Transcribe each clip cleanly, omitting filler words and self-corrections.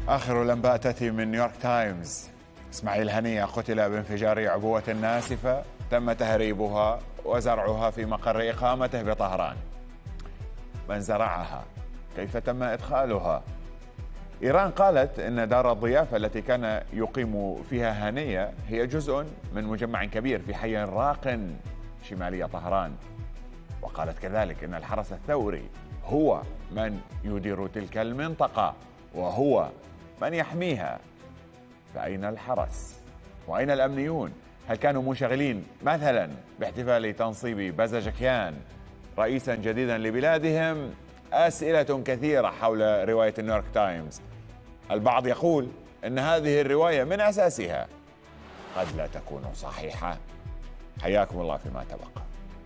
آخر الأنباء تأتي من نيويورك تايمز. إسماعيل هنية قتل بانفجار عبوة ناسفة تم تهريبها وزرعها في مقر إقامته بطهران. من زرعها؟ كيف تم إدخالها؟ إيران قالت إن دار الضيافة التي كان يقيم فيها هنية هي جزء من مجمع كبير في حي راق شمالي طهران، وقالت كذلك إن الحرس الثوري هو من يدير تلك المنطقة وهو من يحميها. فأين الحرس؟ وأين الأمنيون؟ هل كانوا منشغلين مثلا باحتفال تنصيب بازاجكيان رئيسا جديدا لبلادهم؟ أسئلة كثيرة حول رواية نيويورك تايمز. البعض يقول أن هذه الرواية من أساسها قد لا تكون صحيحة. حياكم الله فيما تبقى.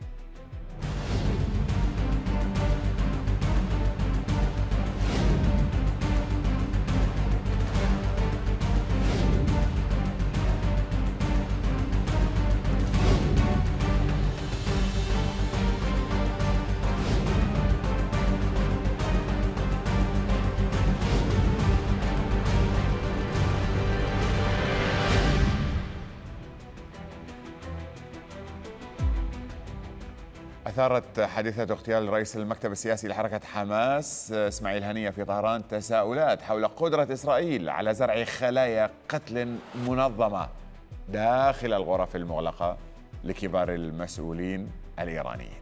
أثارت حادثة اغتيال رئيس المكتب السياسي لحركة حماس إسماعيل هنية في طهران تساؤلات حول قدرة إسرائيل على زرع خلايا قتل منظمة داخل الغرف المغلقة لكبار المسؤولين الإيرانيين.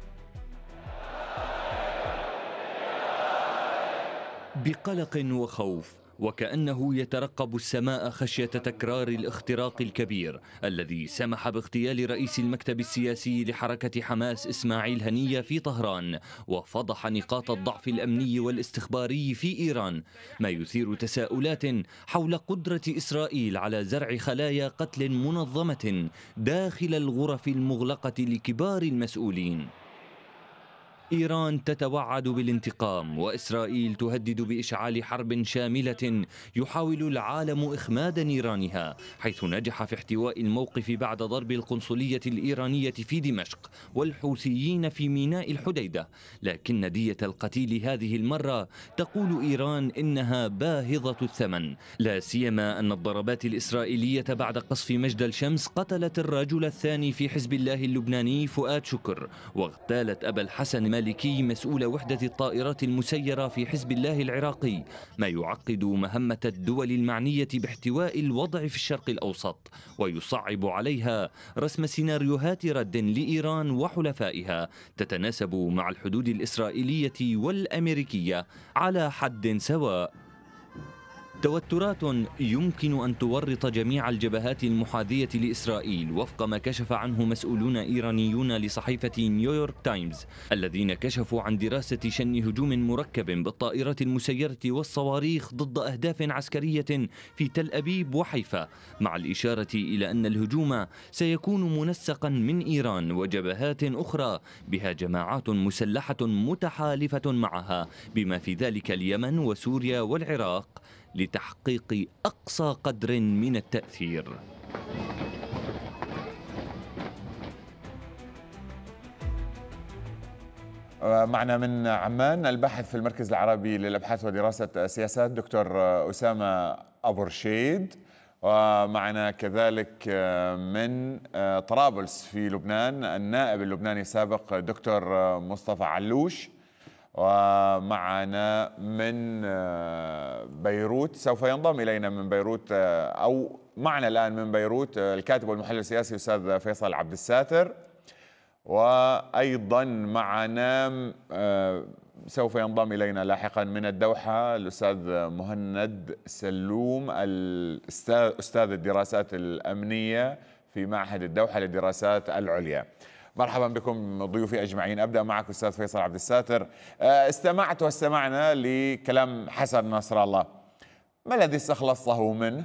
بقلق وخوف، وكأنه يترقب السماء خشية تكرار الاختراق الكبير الذي سمح باغتيال رئيس المكتب السياسي لحركة حماس إسماعيل هنية في طهران، وفضح نقاط الضعف الأمني والاستخباري في إيران، ما يثير تساؤلات حول قدرة إسرائيل على زرع خلايا قتل منظمة داخل الغرف المغلقة لكبار المسؤولين. إيران تتوعد بالانتقام، وإسرائيل تهدد بإشعال حرب شاملة يحاول العالم إخماد نيرانها، حيث نجح في احتواء الموقف بعد ضرب القنصلية الإيرانية في دمشق والحوثيين في ميناء الحديدة. لكن دية القتيل هذه المرة تقول إيران إنها باهظة الثمن، لا سيما أن الضربات الإسرائيلية بعد قصف مجدل شمس قتلت الرجل الثاني في حزب الله اللبناني فؤاد شكر، واغتالت أبا الحسن مالكي مسؤول وحدة الطائرات المسيرة في حزب الله العراقي، ما يعقد مهمة الدول المعنية باحتواء الوضع في الشرق الأوسط، ويصعب عليها رسم سيناريوهات رد لإيران وحلفائها تتناسب مع الحدود الإسرائيلية والأمريكية على حد سواء. توترات يمكن أن تورط جميع الجبهات المحاذية لإسرائيل، وفق ما كشف عنه مسؤولون إيرانيون لصحيفة نيويورك تايمز، الذين كشفوا عن دراسة شن هجوم مركب بالطائرات المسيرة والصواريخ ضد أهداف عسكرية في تل أبيب وحيفا، مع الإشارة إلى أن الهجوم سيكون منسقا من إيران وجبهات أخرى بها جماعات مسلحة متحالفة معها، بما في ذلك اليمن وسوريا والعراق، لتحقيق أقصى قدر من التأثير. معنا من عمان الباحث في المركز العربي للأبحاث ودراسة السياسات دكتور أسامة أبو رشيد، ومعنا كذلك من طرابلس في لبنان النائب اللبناني السابق دكتور مصطفى علوش، ومعنا من بيروت سوف ينضم إلينا من بيروت أو معنا الآن من بيروت الكاتب والمحلل السياسي الأستاذ فيصل عبد الساتر، وأيضا معنا سوف ينضم إلينا لاحقا من الدوحة الأستاذ مهند سلوم أستاذ الدراسات الأمنية في معهد الدوحة للدراسات العليا. مرحبا بكم ضيوفي أجمعين. أبدأ معك أستاذ فيصل عبد الساتر. استمعت واستمعنا لكلام حسن نصر الله، ما الذي استخلصته منه؟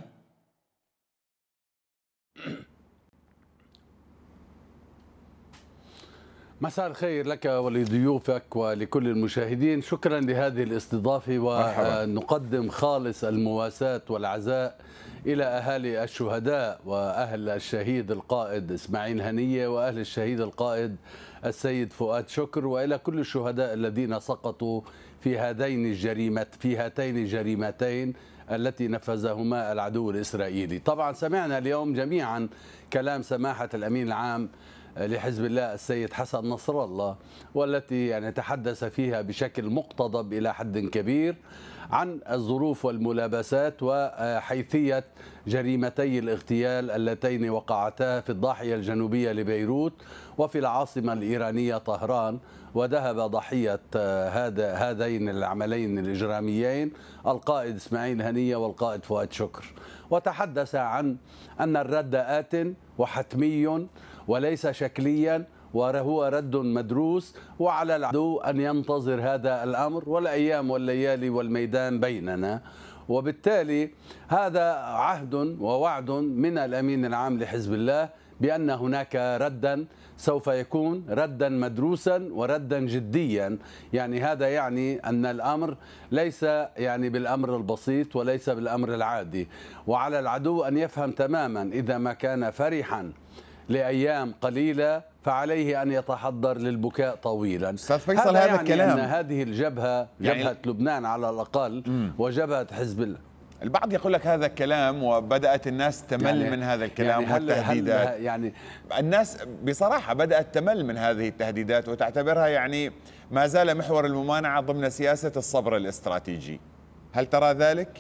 مساء الخير لك ولضيوفك ولكل المشاهدين. شكرا لهذه الاستضافة، ونقدم خالص المواساة والعزاء إلى أهالي الشهداء وأهل الشهيد القائد إسماعيل هنية وأهل الشهيد القائد السيد فؤاد شكر، وإلى كل الشهداء الذين سقطوا في هاتين الجريمتين التي نفذهما العدو الإسرائيلي. طبعا سمعنا اليوم جميعا كلام سماحة الأمين العام لحزب الله السيد حسن نصر الله، والتي يعني تحدث فيها بشكل مقتضب إلى حد كبير عن الظروف والملابسات وحيثية جريمتي الاغتيال اللتين وقعتا في الضاحية الجنوبية لبيروت وفي العاصمة الإيرانية طهران، وذهب ضحية هذين العملين الإجراميين القائد إسماعيل هنية والقائد فؤاد شكر. وتحدث عن أن الرد آت وحتمي وليس شكليا، وهو رد مدروس، وعلى العدو أن ينتظر هذا الأمر، والأيام والليالي والميدان بيننا. وبالتالي هذا عهد ووعد من الأمين العام لحزب الله بأن هناك ردا سوف يكون ردا مدروسا وردا جديا. يعني هذا يعني أن الأمر ليس يعني بالأمر البسيط وليس بالأمر العادي، وعلى العدو أن يفهم تماما إذا ما كان فرحا لأيام قليلة فعليه أن يتحضر للبكاء طويلا. أستاذ فيصل، هذا يعني الكلام أن هذه الجبهة جبهة لبنان على الأقل وجبهة حزب الله. البعض يقول لك هذا الكلام وبدأت الناس تمل من هذا الكلام والتهديدات. يعني الناس بصراحة بدأت تمل من هذه التهديدات وتعتبرها يعني ما زال محور الممانعة ضمن سياسة الصبر الاستراتيجي. هل ترى ذلك؟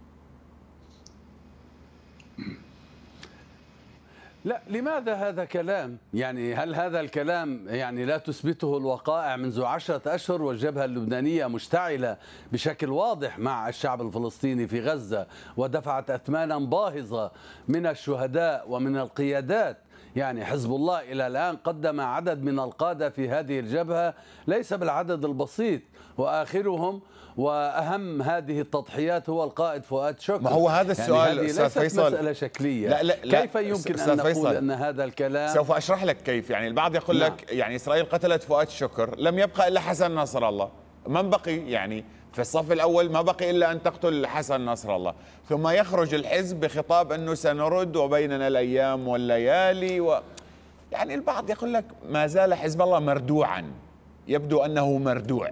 لا، لماذا هذا كلام؟ يعني هل هذا الكلام يعني لا تثبته الوقائع؟ منذ 10 أشهر والجبهة اللبنانية مشتعلة بشكل واضح مع الشعب الفلسطيني في غزة، ودفعت أثمانا باهظة من الشهداء ومن القيادات. يعني حزب الله إلى الآن قدم عدد من القادة في هذه الجبهة ليس بالعدد البسيط، وآخرهم وأهم هذه التضحيات هو القائد فؤاد شكر. ما هو هذا السؤال يعني أستاذ فيصل، مسألة شكلية. لا كيف يمكن أن نقول أن هذا الكلام؟ سوف أشرح لك كيف. يعني البعض يقول لك يعني إسرائيل قتلت فؤاد شكر، لم يبقى إلا حسن نصر الله. من بقي يعني في الصف الأول؟ ما بقي إلا أن تقتل حسن نصر الله. ثم يخرج الحزب بخطاب أنه سنرد وبيننا الأيام والليالي يعني البعض يقول لك ما زال حزب الله مردوعا، يبدو أنه مردوع.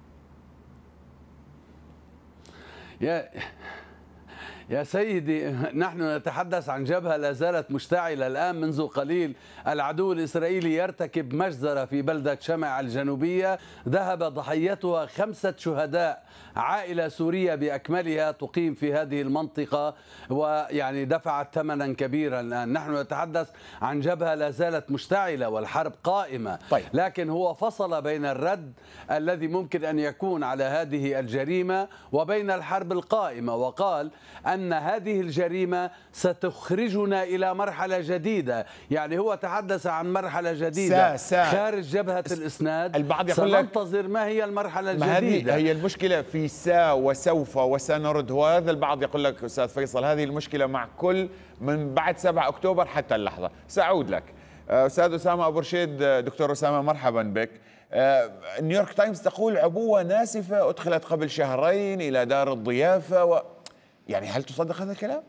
يا سيدي، نحن نتحدث عن جبهة لا زالت مشتعلة الآن. منذ قليل العدو الإسرائيلي يرتكب مجزرة في بلدة شمع الجنوبية ذهب ضحيتها 5 شهداء، عائلة سورية بأكملها تقيم في هذه المنطقة، ويعني دفعت ثمنا كبيرا. الآن نحن نتحدث عن جبهة لا زالت مشتعلة والحرب قائمة. طيب. لكن هو فصل بين الرد الذي ممكن أن يكون على هذه الجريمة وبين الحرب القائمة، وقال أن هذه الجريمة ستخرجنا إلى مرحلة جديدة. يعني هو تحدث عن مرحلة جديدة خارج جبهة الإسناد. البعض يقول لك سننتظر ما هي المرحلة الجديدة. ما هي المشكلة في وسوف وسنرد. وهذا البعض يقول لك أستاذ فيصل هذه المشكلة مع كل من بعد 7 أكتوبر حتى اللحظة. سأعود لك أستاذ أسامة أبو رشيد. دكتور أسامة مرحبا بك. نيويورك تايمز تقول عبوة ناسفة أدخلت قبل شهرين إلى دار الضيافة يعني هل تصدق هذا الكلام؟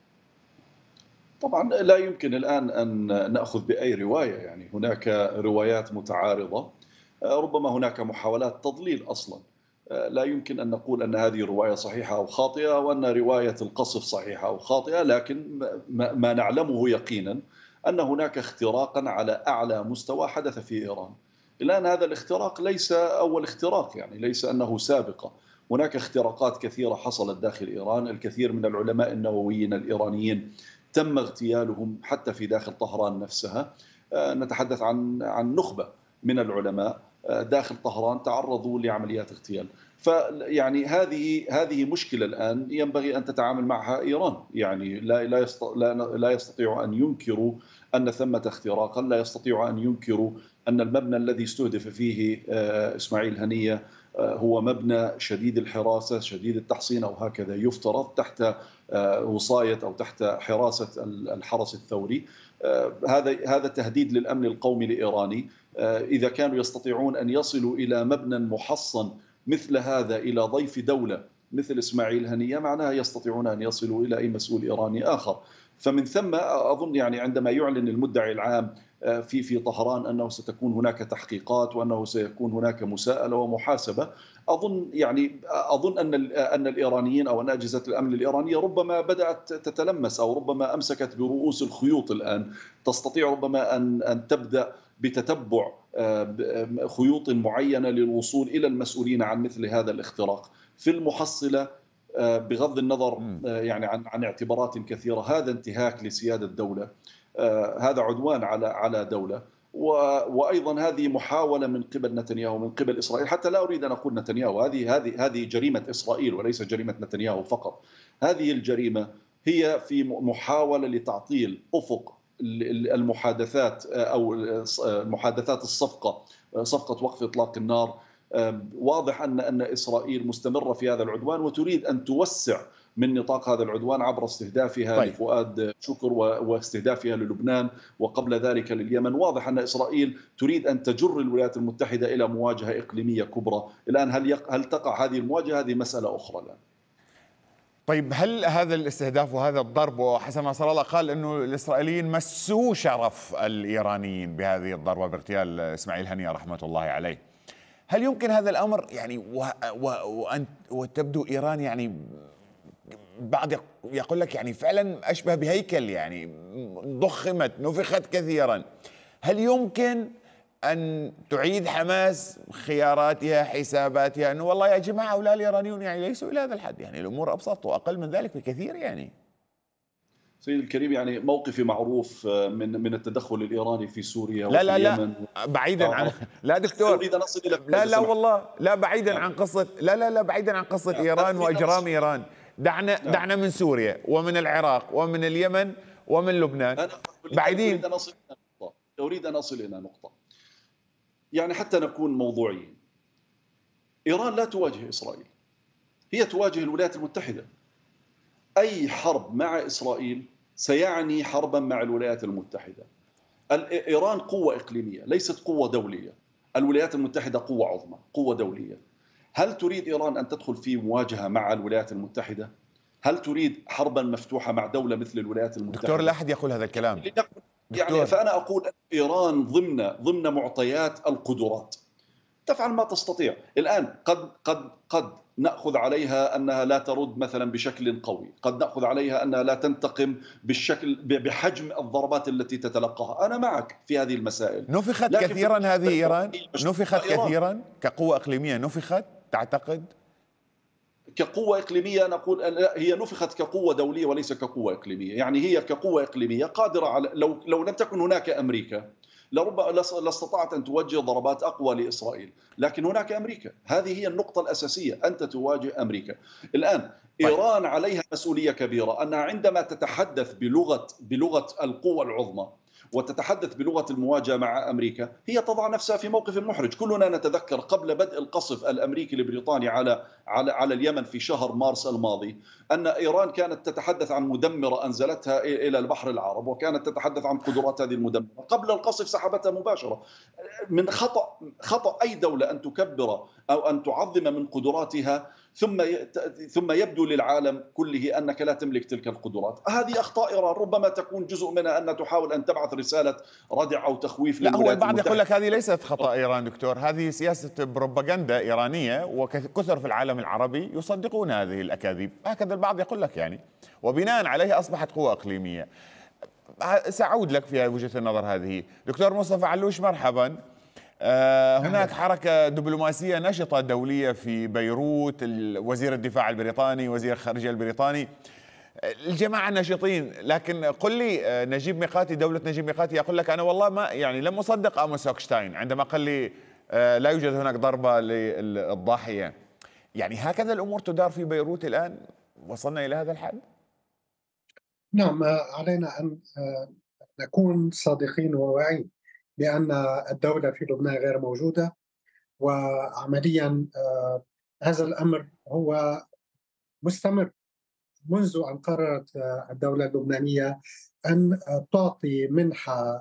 طبعا لا يمكن الآن أن نأخذ بأي رواية. يعني هناك روايات متعارضة، ربما هناك محاولات تضليل أصلا. لا يمكن أن نقول أن هذه الرواية صحيحة أو خاطئة وأن رواية القصف صحيحة أو خاطئة، لكن ما نعلمه يقينا أن هناك اختراقا على أعلى مستوى حدث في إيران. الآن هذا الاختراق ليس أول اختراق، يعني ليس أنه سابقة. هناك اختراقات كثيرة حصلت داخل إيران. الكثير من العلماء النوويين الإيرانيين تم اغتيالهم حتى في داخل طهران نفسها. نتحدث عن نخبة من العلماء داخل طهران تعرضوا لعمليات اغتيال. فيعني هذه مشكلة الآن ينبغي أن تتعامل معها إيران. يعني لا يستطيع أن ينكروا أن ثمة اختراقا، لا يستطيع أن ينكروا أن المبنى الذي استهدف فيه إسماعيل هنية هو مبنى شديد الحراسة شديد التحصين أو هكذا يفترض تحت وصاية أو تحت حراسة الحرس الثوري. هذا تهديد للأمن القومي الإيراني. إذا كانوا يستطيعون أن يصلوا إلى مبنى محصن مثل هذا إلى ضيف دولة مثل إسماعيل هنية، معناها يستطيعون أن يصلوا إلى أي مسؤول إيراني آخر. فمن ثم أظن يعني عندما يعلن المدعي العام في طهران أنه ستكون هناك تحقيقات وأنه سيكون هناك مساءلة ومحاسبة، أظن أن الإيرانيين أو أن أجهزة الأمن الإيرانية ربما بدأت تتلمس أو ربما أمسكت برؤوس الخيوط الآن، تستطيع ربما أن تبدأ بتتبع خيوط معينة للوصول إلى المسؤولين عن مثل هذا الاختراق. في المحصلة بغض النظر يعني عن اعتبارات كثيرة، هذا انتهاك لسيادة الدولة، هذا عدوان على دولة، وأيضا هذه محاولة من قبل نتنياهو من قبل إسرائيل. حتى لا أريد أن أقول نتنياهو، هذه جريمة إسرائيل وليس جريمة نتنياهو فقط. هذه الجريمة هي في محاولة لتعطيل أفق المحادثات أو محادثات صفقة وقف إطلاق النار. واضح أن إسرائيل مستمرة في هذا العدوان وتريد أن توسع من نطاق هذا العدوان عبر استهدافها لفؤاد شكر واستهدافها للبنان وقبل ذلك لليمن. واضح أن إسرائيل تريد أن تجر الولايات المتحدة إلى مواجهة إقليمية كبرى. الآن هل تقع هذه المواجهة؟ هذه مسألة أخرى الآن. طيب، هل هذا الاستهداف وهذا الضرب، وحسن نصر الله قال أنه الإسرائيليين مسوا شرف الإيرانيين بهذه الضربة باغتيال إسماعيل هنية رحمة الله عليه، هل يمكن هذا الأمر يعني وتبدو إيران يعني بعض يقول لك يعني فعلا أشبه بهيكل، يعني ضخمت نفخت كثيرا، هل يمكن أن تعيد حماس خياراتها حساباتها أنه والله يا جماعة هؤلاء الإيرانيون يعني ليسوا إلى هذا الحد، يعني الأمور أبسط وأقل من ذلك بكثير؟ يعني سيد الكريم، يعني موقفي معروف من التدخل الإيراني في سوريا لا وفي اليمن. بعيدا عن لا دكتور، أريد أن أصل إلى لا والله لا، بعيدا عن قصة لا بعيدا عن قصة إيران وإجرام إيران. دعنا من سوريا ومن العراق ومن اليمن ومن لبنان بعيدين. أريد أن أصل إلى نقطة يعني حتى نكون موضوعيين. إيران لا تواجه إسرائيل، هي تواجه الولايات المتحدة. أي حرب مع إسرائيل سيعني حربا مع الولايات المتحدة. إيران قوة إقليمية ليست قوة دولية، الولايات المتحدة قوة عظمى، قوة دولية. هل تريد إيران أن تدخل في مواجهة مع الولايات المتحدة؟ هل تريد حربا مفتوحة مع دولة مثل الولايات المتحدة؟ دكتور، لا أحد يقول هذا الكلام. يعني فأنا أقول أن إيران ضمن معطيات القدرات تفعل ما تستطيع. الآن قد نأخذ عليها أنها لا ترد مثلا بشكل قوي، قد نأخذ عليها أنها لا تنتقم بحجم الضربات التي تتلقاها. أنا معك في هذه المسائل. نفخت كثيرا هذه إيران، نفخت كثيرا كقوة إقليمية، نفخت تعتقد كقوة إقليمية؟ نقول هي نفخت كقوة دولية وليس كقوة إقليمية. يعني هي كقوة إقليمية قادرة على لو لم تكن هناك أمريكا لربما لاستطاعت أن توجه ضربات أقوى لإسرائيل، لكن هناك أمريكا. هذه هي النقطة الأساسية، أنت تواجه أمريكا. الآن إيران عليها مسؤولية كبيرة، أنها عندما تتحدث بلغة القوة العظمى وتتحدث بلغة المواجهة مع أمريكا، هي تضع نفسها في موقف محرج. كلنا نتذكر قبل بدء القصف الأمريكي البريطاني على اليمن في شهر مارس الماضي أن إيران كانت تتحدث عن مدمرة أنزلتها إلى البحر العرب، وكانت تتحدث عن قدرات هذه المدمرة. قبل القصف سحبتها مباشرة. من خطأ أي دولة أن تكبر أو أن تعظم من قدراتها ثم يبدو للعالم كله أنك لا تملك تلك القدرات. هذه أخطاء إيران، ربما تكون جزء منها أن تحاول أن تبعث رسالة ردع أو تخويف. لا، هو البعض يقول لك هذه ليست خطأ إيران دكتور، هذه سياسة بروباغندا إيرانية، وكثر في العالم العربي يصدقون هذه الأكاذيب، هكذا البعض يقول لك يعني، وبناء عليها أصبحت قوة إقليمية. سأعود لك في وجهة النظر هذه. دكتور مصطفى علوش، مرحبا. هناك حركة دبلوماسية نشطة دولية في بيروت، وزير الدفاع البريطاني، وزير الخارجية البريطاني، الجماعة نشطين، لكن قل لي نجيب ميقاتي، دولة نجيب ميقاتي يقول لك أنا والله ما يعني لم أصدق آموس هوكشتاين عندما قال لي لا يوجد هناك ضربة للضاحية. يعني هكذا الأمور تدار في بيروت الآن؟ وصلنا إلى هذا الحد؟ نعم، علينا أن نكون صادقين وواعين بأن الدولة في لبنان غير موجودة، وعمليا هذا الأمر هو مستمر منذ أن قررت الدولة اللبنانية أن تعطي منحة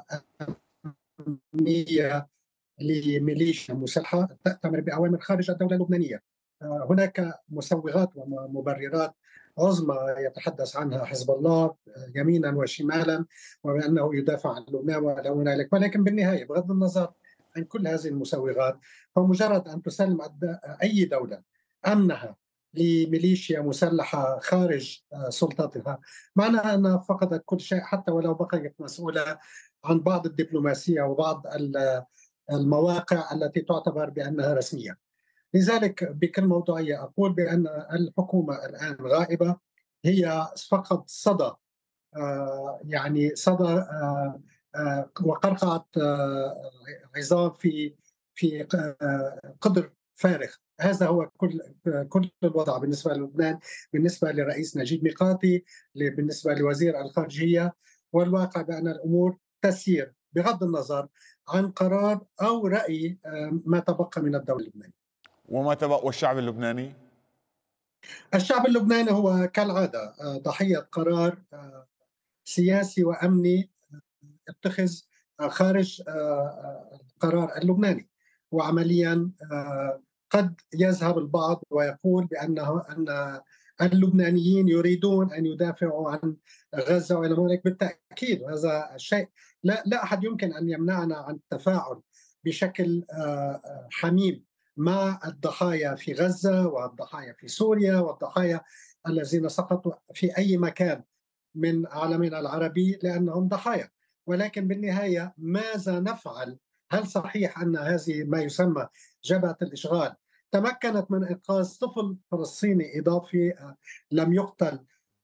أمنية لميليشيا مسلحة تأتمر بأوامر خارج الدولة اللبنانية. هناك مسوغات ومبررات عظمى يتحدث عنها حزب الله يمينا وشمالا، وبأنه يدافع عن لبنان ولا هنالك. ولكن بالنهاية بغض النظر عن كل هذه المسوغات، فمجرد أن تسلم أي دولة أمنها لميليشيا مسلحة خارج سلطتها، معناها أنها فقدت كل شيء، حتى ولو بقيت مسؤولة عن بعض الدبلوماسية وبعض المواقع التي تعتبر بأنها رسمية. لذلك بكل موضوعية أقول بأن الحكومة الآن غائبة، هي فقط صدى، يعني صدى وقرقعة عظام في قدر فارغ. هذا هو كل الوضع بالنسبة للبنان، بالنسبة لرئيس نجيب ميقاتي، بالنسبة لوزير الخارجية. والواقع بأن الأمور تسير بغض النظر عن قرار أو رأي ما تبقى من الدولة اللبنانية. وما تبقى والشعب اللبناني؟ الشعب اللبناني هو كالعادة ضحية قرار سياسي وأمني اتخذ خارج القرار اللبناني. وعمليا قد يذهب البعض ويقول أن اللبنانيين يريدون أن يدافعوا عن غزة وإلى ذلك. بالتأكيد هذا الشيء لا أحد يمكن أن يمنعنا عن التفاعل بشكل حميم مع الضحايا في غزة والضحايا في سوريا والضحايا الذين سقطوا في أي مكان من عالمنا العربي لأنهم ضحايا. ولكن بالنهاية ماذا نفعل؟ هل صحيح أن هذه ما يسمى جبهة الإشغال تمكنت من إنقاذ طفل فلسطيني إضافي لم يقتل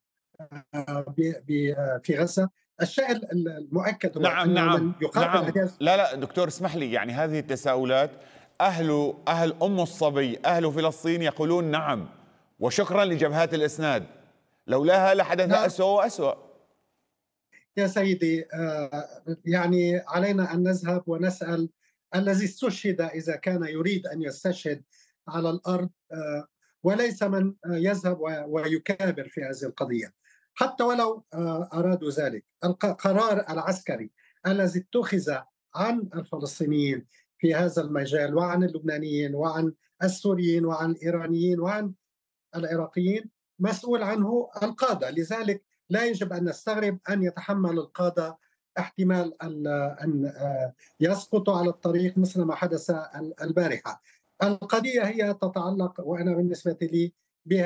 في غزة؟ الشيء المؤكد هو نعم من يقاتل لا دكتور اسمح لي، يعني هذه التساؤلات أهل أم الصبي أهل فلسطين يقولون نعم وشكرا لجبهات الإسناد، لولاها لحدث أسوأ وأسوأ. يا سيدي يعني علينا أن نذهب ونسأل الذي استشهد إذا كان يريد أن يستشهد على الأرض، وليس من يذهب ويكابر في هذه القضية حتى ولو أرادوا ذلك. القرار العسكري الذي اتخذ عن الفلسطينيين في هذا المجال وعن اللبنانيين وعن السوريين وعن الإيرانيين وعن العراقيين مسؤول عنه القادة. لذلك لا يجب أن نستغرب أن يتحمل القادة احتمال أن يسقطوا على الطريق مثل ما حدث البارحة. القضية هي تتعلق وأنا بالنسبة لي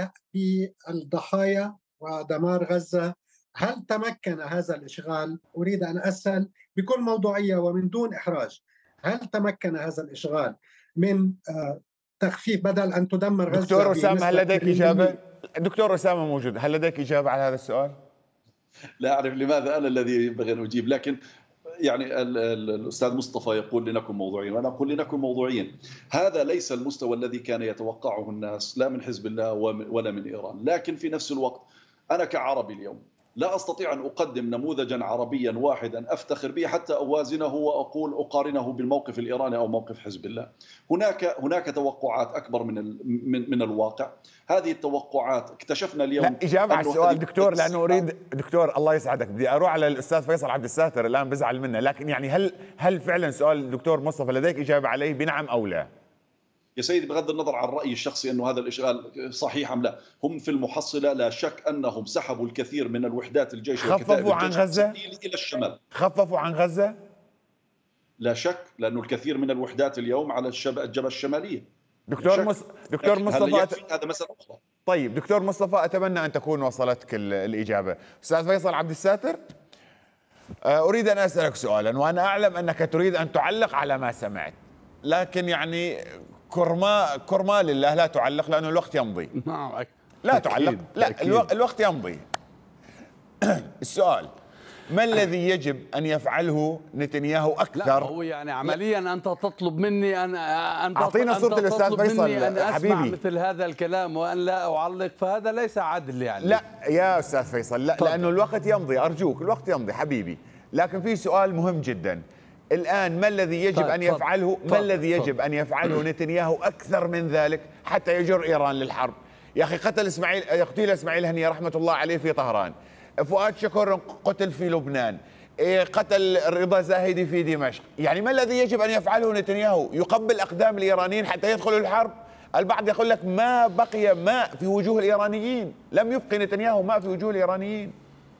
بالضحايا ودمار غزة. هل تمكن هذا الإشغال؟ أريد أن أسأل بكل موضوعية ومن دون إحراج، هل تمكن هذا الإشغال من تخفيف بدل أن تدمر غزة؟ دكتور أسامة هل لديك إجابة؟ دكتور أسامة موجود، هل لديك إجابة على هذا السؤال؟ لا أعرف لماذا أنا الذي ينبغي أن أجيب، لكن يعني الأستاذ مصطفى يقول لنكن موضوعيين وأنا أقول لنكن موضوعيين. هذا ليس المستوى الذي كان يتوقعه الناس لا من حزب الله ولا من إيران، لكن في نفس الوقت أنا كعربي اليوم لا أستطيع أن أقدم نموذجا عربيا واحدا أفتخر به حتى أوازنه وأقول أقارنه بالموقف الإيراني أو موقف حزب الله. هناك توقعات أكبر من الواقع. هذه التوقعات اكتشفنا اليوم. لا إجابة على السؤال دكتور، لأنه أريد دكتور الله يسعدك بدي أروح على الأستاذ فيصل عبد الساتر الآن بزعل منه، لكن يعني هل فعلا سؤال الدكتور مصطفى لديك إجابة عليه بنعم أو لا؟ يا سيدي بغض النظر عن رأيي الشخصي أنه هذا الإشغال صحيح أم لا، هم في المحصلة لا شك أنهم سحبوا الكثير من الوحدات الجيش خففوا عن غزة إلى الشمال. خففوا عن غزة لا شك، لأنه الكثير من الوحدات اليوم على الجبهة الشمالية. دكتور مصطفى هذا مسألة أخرى. طيب دكتور مصطفى أتمنى أن تكون وصلتك الإجابة. أستاذ فيصل عبد الساتر أريد أن أسألك سؤالا وأنا أعلم أنك تريد أن تعلق على ما سمعت، لكن يعني كرما لله لا تعلق لأنه الوقت يمضي. لا تعلق، لا الوقت يمضي. السؤال ما الذي يجب أن يفعله نتنياهو أكثر؟ لا هو يعني عمليا أنت تطلب مني أن أعطينا صورة الأستاذ فيصل أن أسمع حبيبي مثل هذا الكلام وأن لا أعلق، فهذا ليس عدل يعني. لا يا أستاذ فيصل لا طبعا. لأنه الوقت يمضي، أرجوك الوقت يمضي حبيبي. لكن في سؤال مهم جدا الآن، ما الذي يجب أن يفعله الذي يجب أن يفعله نتنياهو أكثر من ذلك حتى يجر إيران للحرب؟ يا أخي يقتل إسماعيل هنية رحمة الله عليه في طهران، فؤاد شكر قتل في لبنان، قتل رضا زاهدي في دمشق. يعني ما الذي يجب أن يفعله نتنياهو؟ يقبل أقدام الإيرانيين حتى يدخلوا الحرب البعض يقول لك ما بقي ماء في وجوه الإيرانيين، لم يبقي نتنياهو ماء في وجوه الإيرانيين.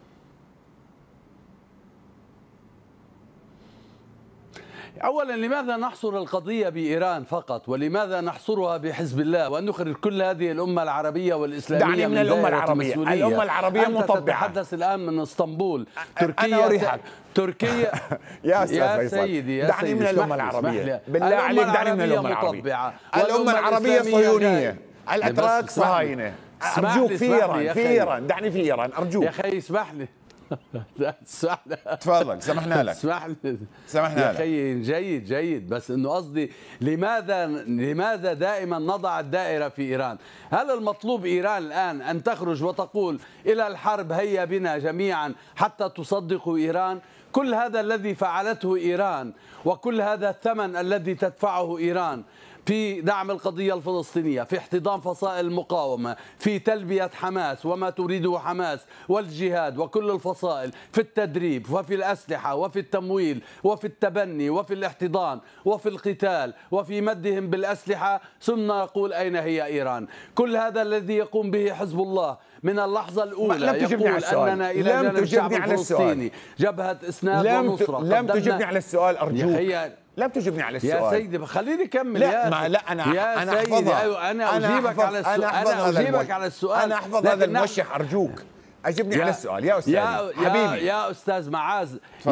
أولا لماذا نحصر القضية بإيران فقط، ولماذا نحصرها بحزب الله وأن نخرج كل هذه الأمة العربية والإسلامية دعني من الأمة العربية. الأمة العربية أنت مطبعة. تتحدث الآن من اسطنبول. أنا أريحك. تركيا يا سيدي يا دعني سيدي من الأمة العربية، بالله عليك دعني من الأمة العربية. الأمة العربية صهيونية، الأتراك صهاينة. أرجوك في إيران دعني في إيران أرجوك يا أخي اسمح لي. اسمح لي تفضل سمحنا لك. سمحنا يا أخي جيد بس إنه قصدي لماذا دائما نضع الدائرة في إيران؟ هل المطلوب إيران الآن أن تخرج وتقول إلى الحرب هيا بنا جميعا حتى تصدقوا إيران؟ كل هذا الذي فعلته إيران وكل هذا الثمن الذي تدفعه إيران في دعم القضية الفلسطينية، في احتضان فصائل المقاومة، في تلبية حماس وما تريده حماس والجهاد وكل الفصائل، في التدريب وفي الأسلحة وفي التمويل وفي التبني وفي الاحتضان وفي القتال وفي مدهم بالأسلحة، ثم نقول أين هي إيران؟ كل هذا الذي يقوم به حزب الله من اللحظة الأولى يقول أننا إلى جانب الشعب الفلسطيني جبهة إسناد ونصرة. لم تجبني على السؤال أرجوك. لم تجبني على السؤال يا سيدي، خليني أكمل. أنا أحفظها. أنا أجيبك على السؤال. أنا أحفظ هذا الموشح أرجوك. أجبني على السؤال يا أستاذ حبيبي. يا أستاذ معاذ،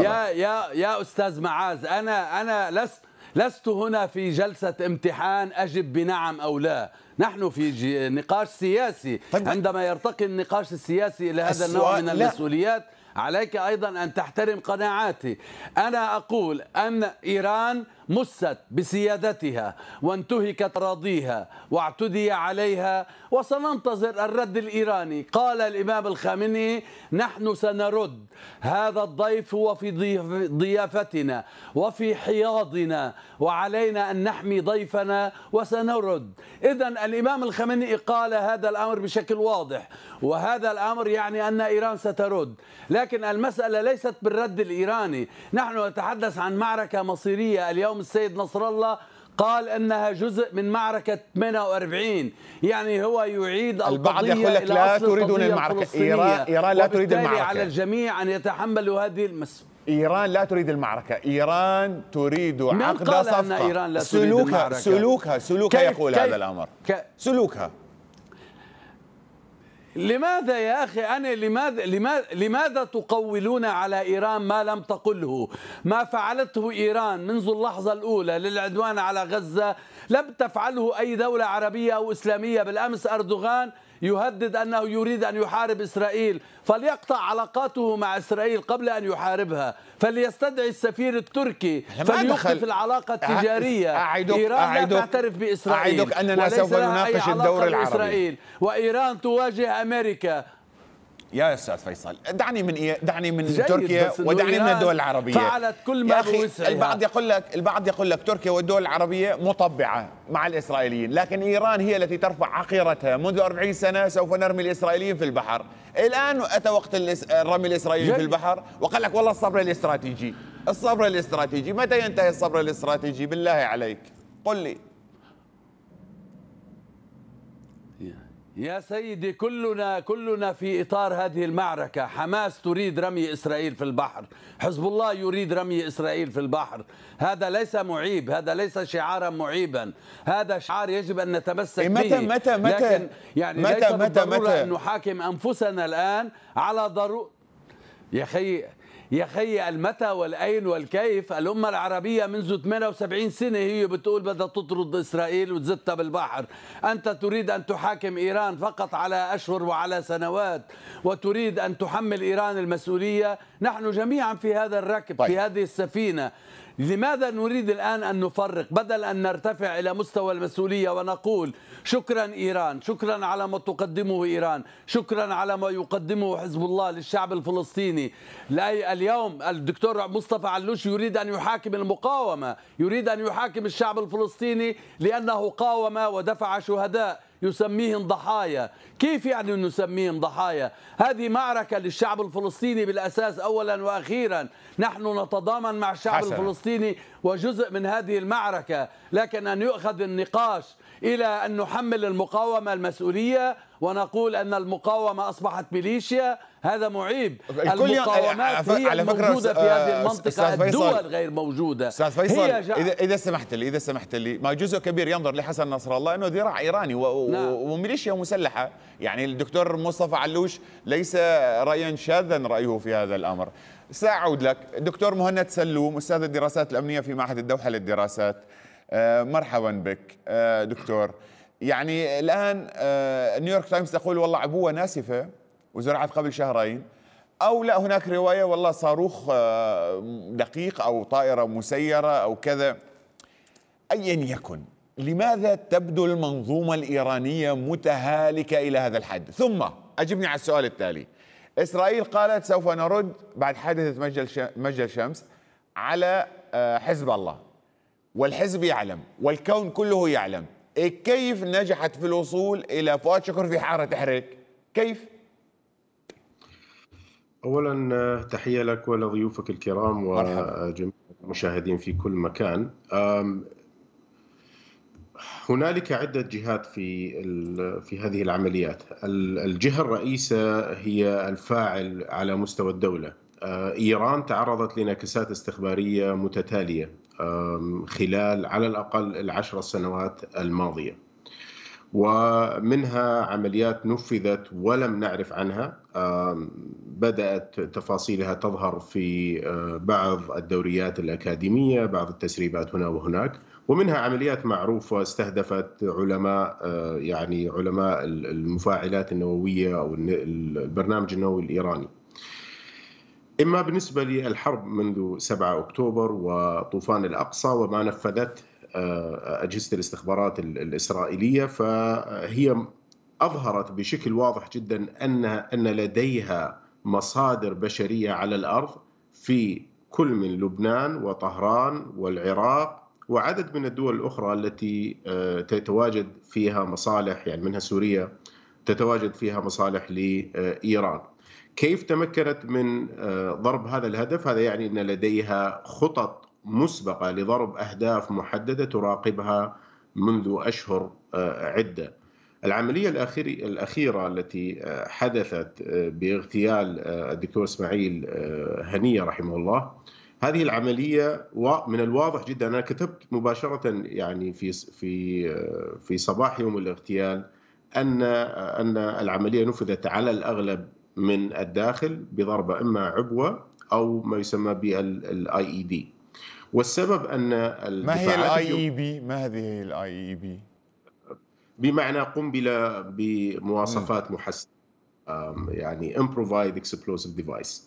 يا أستاذ معاذ، أنا لست هنا في جلسة امتحان أجب بنعم أو لا. نحن في نقاش سياسي. عندما يرتقي النقاش السياسي إلى هذا النوع من المسؤوليات عليك أيضا أن تحترم قناعاتي. أنا أقول أن إيران مست بسيادتها وانتهكت أراضيها واعتدي عليها، وسننتظر الرد الإيراني. قال الإمام الخامنئي: نحن سنرد. هذا الضيف هو في ضيافتنا وفي حياضنا، وعلينا أن نحمي ضيفنا وسنرد. إذن الإمام الخامنئي قال هذا الأمر بشكل واضح، وهذا الأمر يعني أن إيران سترد. لكن المسألة ليست بالرد الإيراني، نحن نتحدث عن معركة مصيرية. اليوم السيد نصر الله قال أنها جزء من معركة 48، يعني هو يعيد البعض يقول لك لا تريدون المعركة. إيران لا تريد المعركة. على الجميع أن يتحملوا هذه المسؤولية. إيران لا تريد المعركة، إيران تريد عقد صفقة. أن إيران لا تريد المعركة؟ سلوكها يقول هذا الأمر. سلوكها. لماذا يا أخي لماذا تقولون على إيران ما لم تقله؟ ما فعلته إيران منذ اللحظة الأولى للعدوان على غزة لم تفعله أي دولة عربية أو إسلامية. بالأمس أردوغان يهدد أنه يريد أن يحارب إسرائيل، فليقطع علاقاته مع إسرائيل قبل أن يحاربها، فليستدعي السفير التركي فليوقف العلاقة التجارية. إيران لا تعترف بإسرائيل، أعدك أننا سوف نناقش الدور العربي. وإيران تواجه أمريكا. يا أستاذ فيصل دعني من تركيا ودعني من الدول العربية. فعلت كل ما بوسعها. البعض يقول لك تركيا والدول العربية مطبعة مع الإسرائيليين، لكن إيران هي التي ترفع عقيرتها. منذ 40 سنة سوف نرمي الإسرائيليين في البحر. الآن أتى وقت الرمي الإسرائيلي في البحر وقال لك والله الصبر الاستراتيجي. متى ينتهي الصبر الاستراتيجي بالله عليك؟ قل لي. يا سيدي، كلنا في إطار هذه المعركة. حماس تريد رمي إسرائيل في البحر، حزب الله يريد رمي إسرائيل في البحر. هذا ليس معيب، هذا ليس شعارا معيبا، هذا شعار يجب أن نتمسك به. لكن يعني ليس بالضرورة أن نحاكم أنفسنا الآن على ضرورة. يا خي المتى والأين والكيف. الأمة العربية منذ 78 سنة هي بتقول بدها تطرد إسرائيل وتزتها بالبحر. أنت تريد أن تحاكم إيران فقط على أشهر وعلى سنوات، وتريد أن تحمل إيران المسؤولية. نحن جميعا في هذا الركب، في هذه السفينة. لماذا نريد الآن أن نفرق بدل أن نرتفع إلى مستوى المسؤولية ونقول شكرا إيران، شكرا على ما تقدمه إيران، شكرا على ما يقدمه حزب الله للشعب الفلسطيني. اليوم الدكتور مصطفى علوش يريد أن يحاكم المقاومة، يريد أن يحاكم الشعب الفلسطيني لأنه قاوم ودفع شهداء يسميهم ضحايا. كيف يعني نسميهم ضحايا؟ هذه معركة للشعب الفلسطيني بالأساس أولا وأخيرا. نحن نتضامن مع الشعب الفلسطيني وجزء من هذه المعركة، لكن أن يؤخذ النقاش إلى أن نحمل المقاومة المسؤولية ونقول أن المقاومة أصبحت ميليشيا. هذا معيب. المقاومات هي الموجودة في هذه المنطقة، الدول غير موجودة. أستاذ فيصل، إذا سمحت لي، ما جزء كبير ينظر لحسن نصر الله أنه ذراع إيراني وميليشيا مسلحة. يعني الدكتور مصطفى علوش ليس رأيا شاذا رأيه في هذا الأمر. سأعود لك دكتور مهند سلوم، أستاذ الدراسات الأمنية في معهد الدوحة للدراسات. مرحبا بك دكتور. يعني الآن نيويورك تايمز تقول والله عبوة ناسفة وزرعت قبل شهرين، أو لا هناك رواية والله صاروخ دقيق أو طائرة مسيرة أو كذا. أيا يكن، لماذا تبدو المنظومة الإيرانية متهالكة إلى هذا الحد؟ ثم أجبني على السؤال التالي. إسرائيل قالت سوف نرد بعد حادثة مجدل شمس على حزب الله، والحزب يعلم والكون كله يعلم. كيف نجحت في الوصول إلى فؤاد شكر في حارة تحريك؟ كيف؟ أولا تحية لك ولضيوفك الكرام وجميع المشاهدين في كل مكان. هنالك عدة جهات في هذه العمليات. الجهة الرئيسة هي الفاعل على مستوى الدولة. إيران تعرضت لنكسات استخبارية متتالية خلال على الأقل 10 سنوات الماضية، ومنها عمليات نفذت ولم نعرف عنها، بدأت تفاصيلها تظهر في بعض الدوريات الأكاديمية، بعض التسريبات هنا وهناك، ومنها عمليات معروفة استهدفت علماء المفاعلات النووية أو البرنامج النووي الإيراني. إما بالنسبة للحرب منذ 7 أكتوبر وطوفان الأقصى وما نفذت أجهزة الاستخبارات الإسرائيلية، فهي أظهرت بشكل واضح جدا أن لديها مصادر بشرية على الأرض في كل من لبنان وطهران والعراق وعدد من الدول الأخرى التي تتواجد فيها مصالح، يعني منها سوريا تتواجد فيها مصالح لإيران. كيف تمكنت من ضرب هذا الهدف؟ هذا يعني أن لديها خطط مسبقة لضرب أهداف محددة تراقبها منذ أشهر عدة. العملية الأخيرة التي حدثت باغتيال الدكتور إسماعيل هنية رحمه الله، هذه العملية من الواضح جدا، أنا كتبت مباشرة يعني في صباح يوم الاغتيال أن العملية نفذت على الأغلب من الداخل بضربة إما عبوة أو ما يسمى بالIED. والسبب أن ما هي الIED؟ ما هذه الIED؟ بمعنى قنبلة بمواصفات محسنة، يعني Improvised Explosive Device.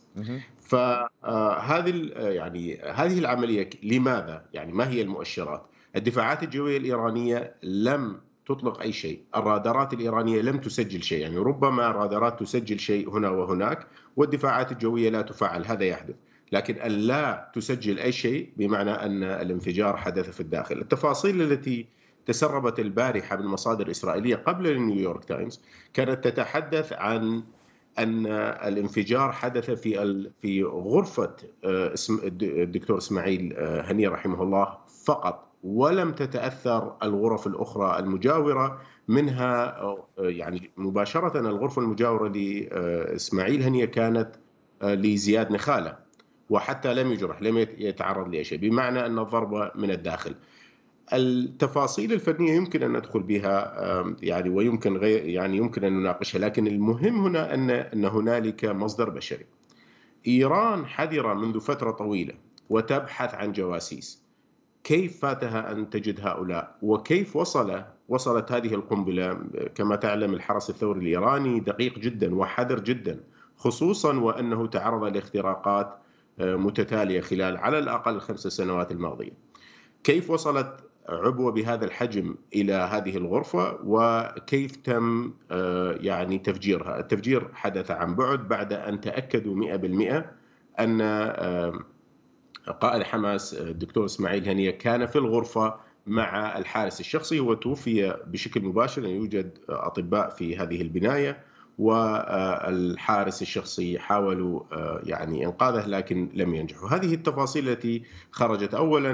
فهذه هذه العملية لماذا؟ يعني ما هي المؤشرات؟ الدفاعات الجوية الإيرانية لم تطلق أي شيء، الرادارات الإيرانية لم تسجل شيء، يعني ربما الرادارات تسجل شيء هنا وهناك والدفاعات الجوية لا تفعل، هذا يحدث، لكن لا تسجل أي شيء بمعنى أن الانفجار حدث في الداخل. التفاصيل التي تسربت البارحة من مصادر إسرائيلية قبل النيويورك تايمز كانت تتحدث عن أن الانفجار حدث في غرفة الدكتور إسماعيل هنية رحمه الله فقط، ولم تتأثر الغرف الأخرى المجاورة منها. يعني مباشرة الغرفة المجاورة لإسماعيل هنية كانت لزياد نخالة، وحتى لم يجرح، لم يتعرض لأي شيء، بمعنى أن الضربة من الداخل. التفاصيل الفنية يمكن أن ندخل بها يعني ويمكن يمكن أن نناقشها، لكن المهم هنا أن هنالك مصدر بشري. إيران حذرة منذ فترة طويلة وتبحث عن جواسيس. كيف فاتها أن تجد هؤلاء؟ وكيف وصلت هذه القنبلة؟ كما تعلم الحرس الثوري الإيراني دقيق جدا وحذر جدا، خصوصا وأنه تعرض لاختراقات متتالية خلال على الأقل 5 سنوات الماضية. كيف وصلت عبوة بهذا الحجم إلى هذه الغرفة وكيف تم يعني تفجيرها؟ التفجير حدث عن بعد أن تأكدوا 100% أن قائد حماس الدكتور إسماعيل هنية كان في الغرفة مع الحارس الشخصي، وتوفي بشكل مباشر. يوجد أطباء في هذه البناية والحارس الشخصي حاولوا يعني إنقاذه لكن لم ينجحوا. هذه التفاصيل التي خرجت. أولا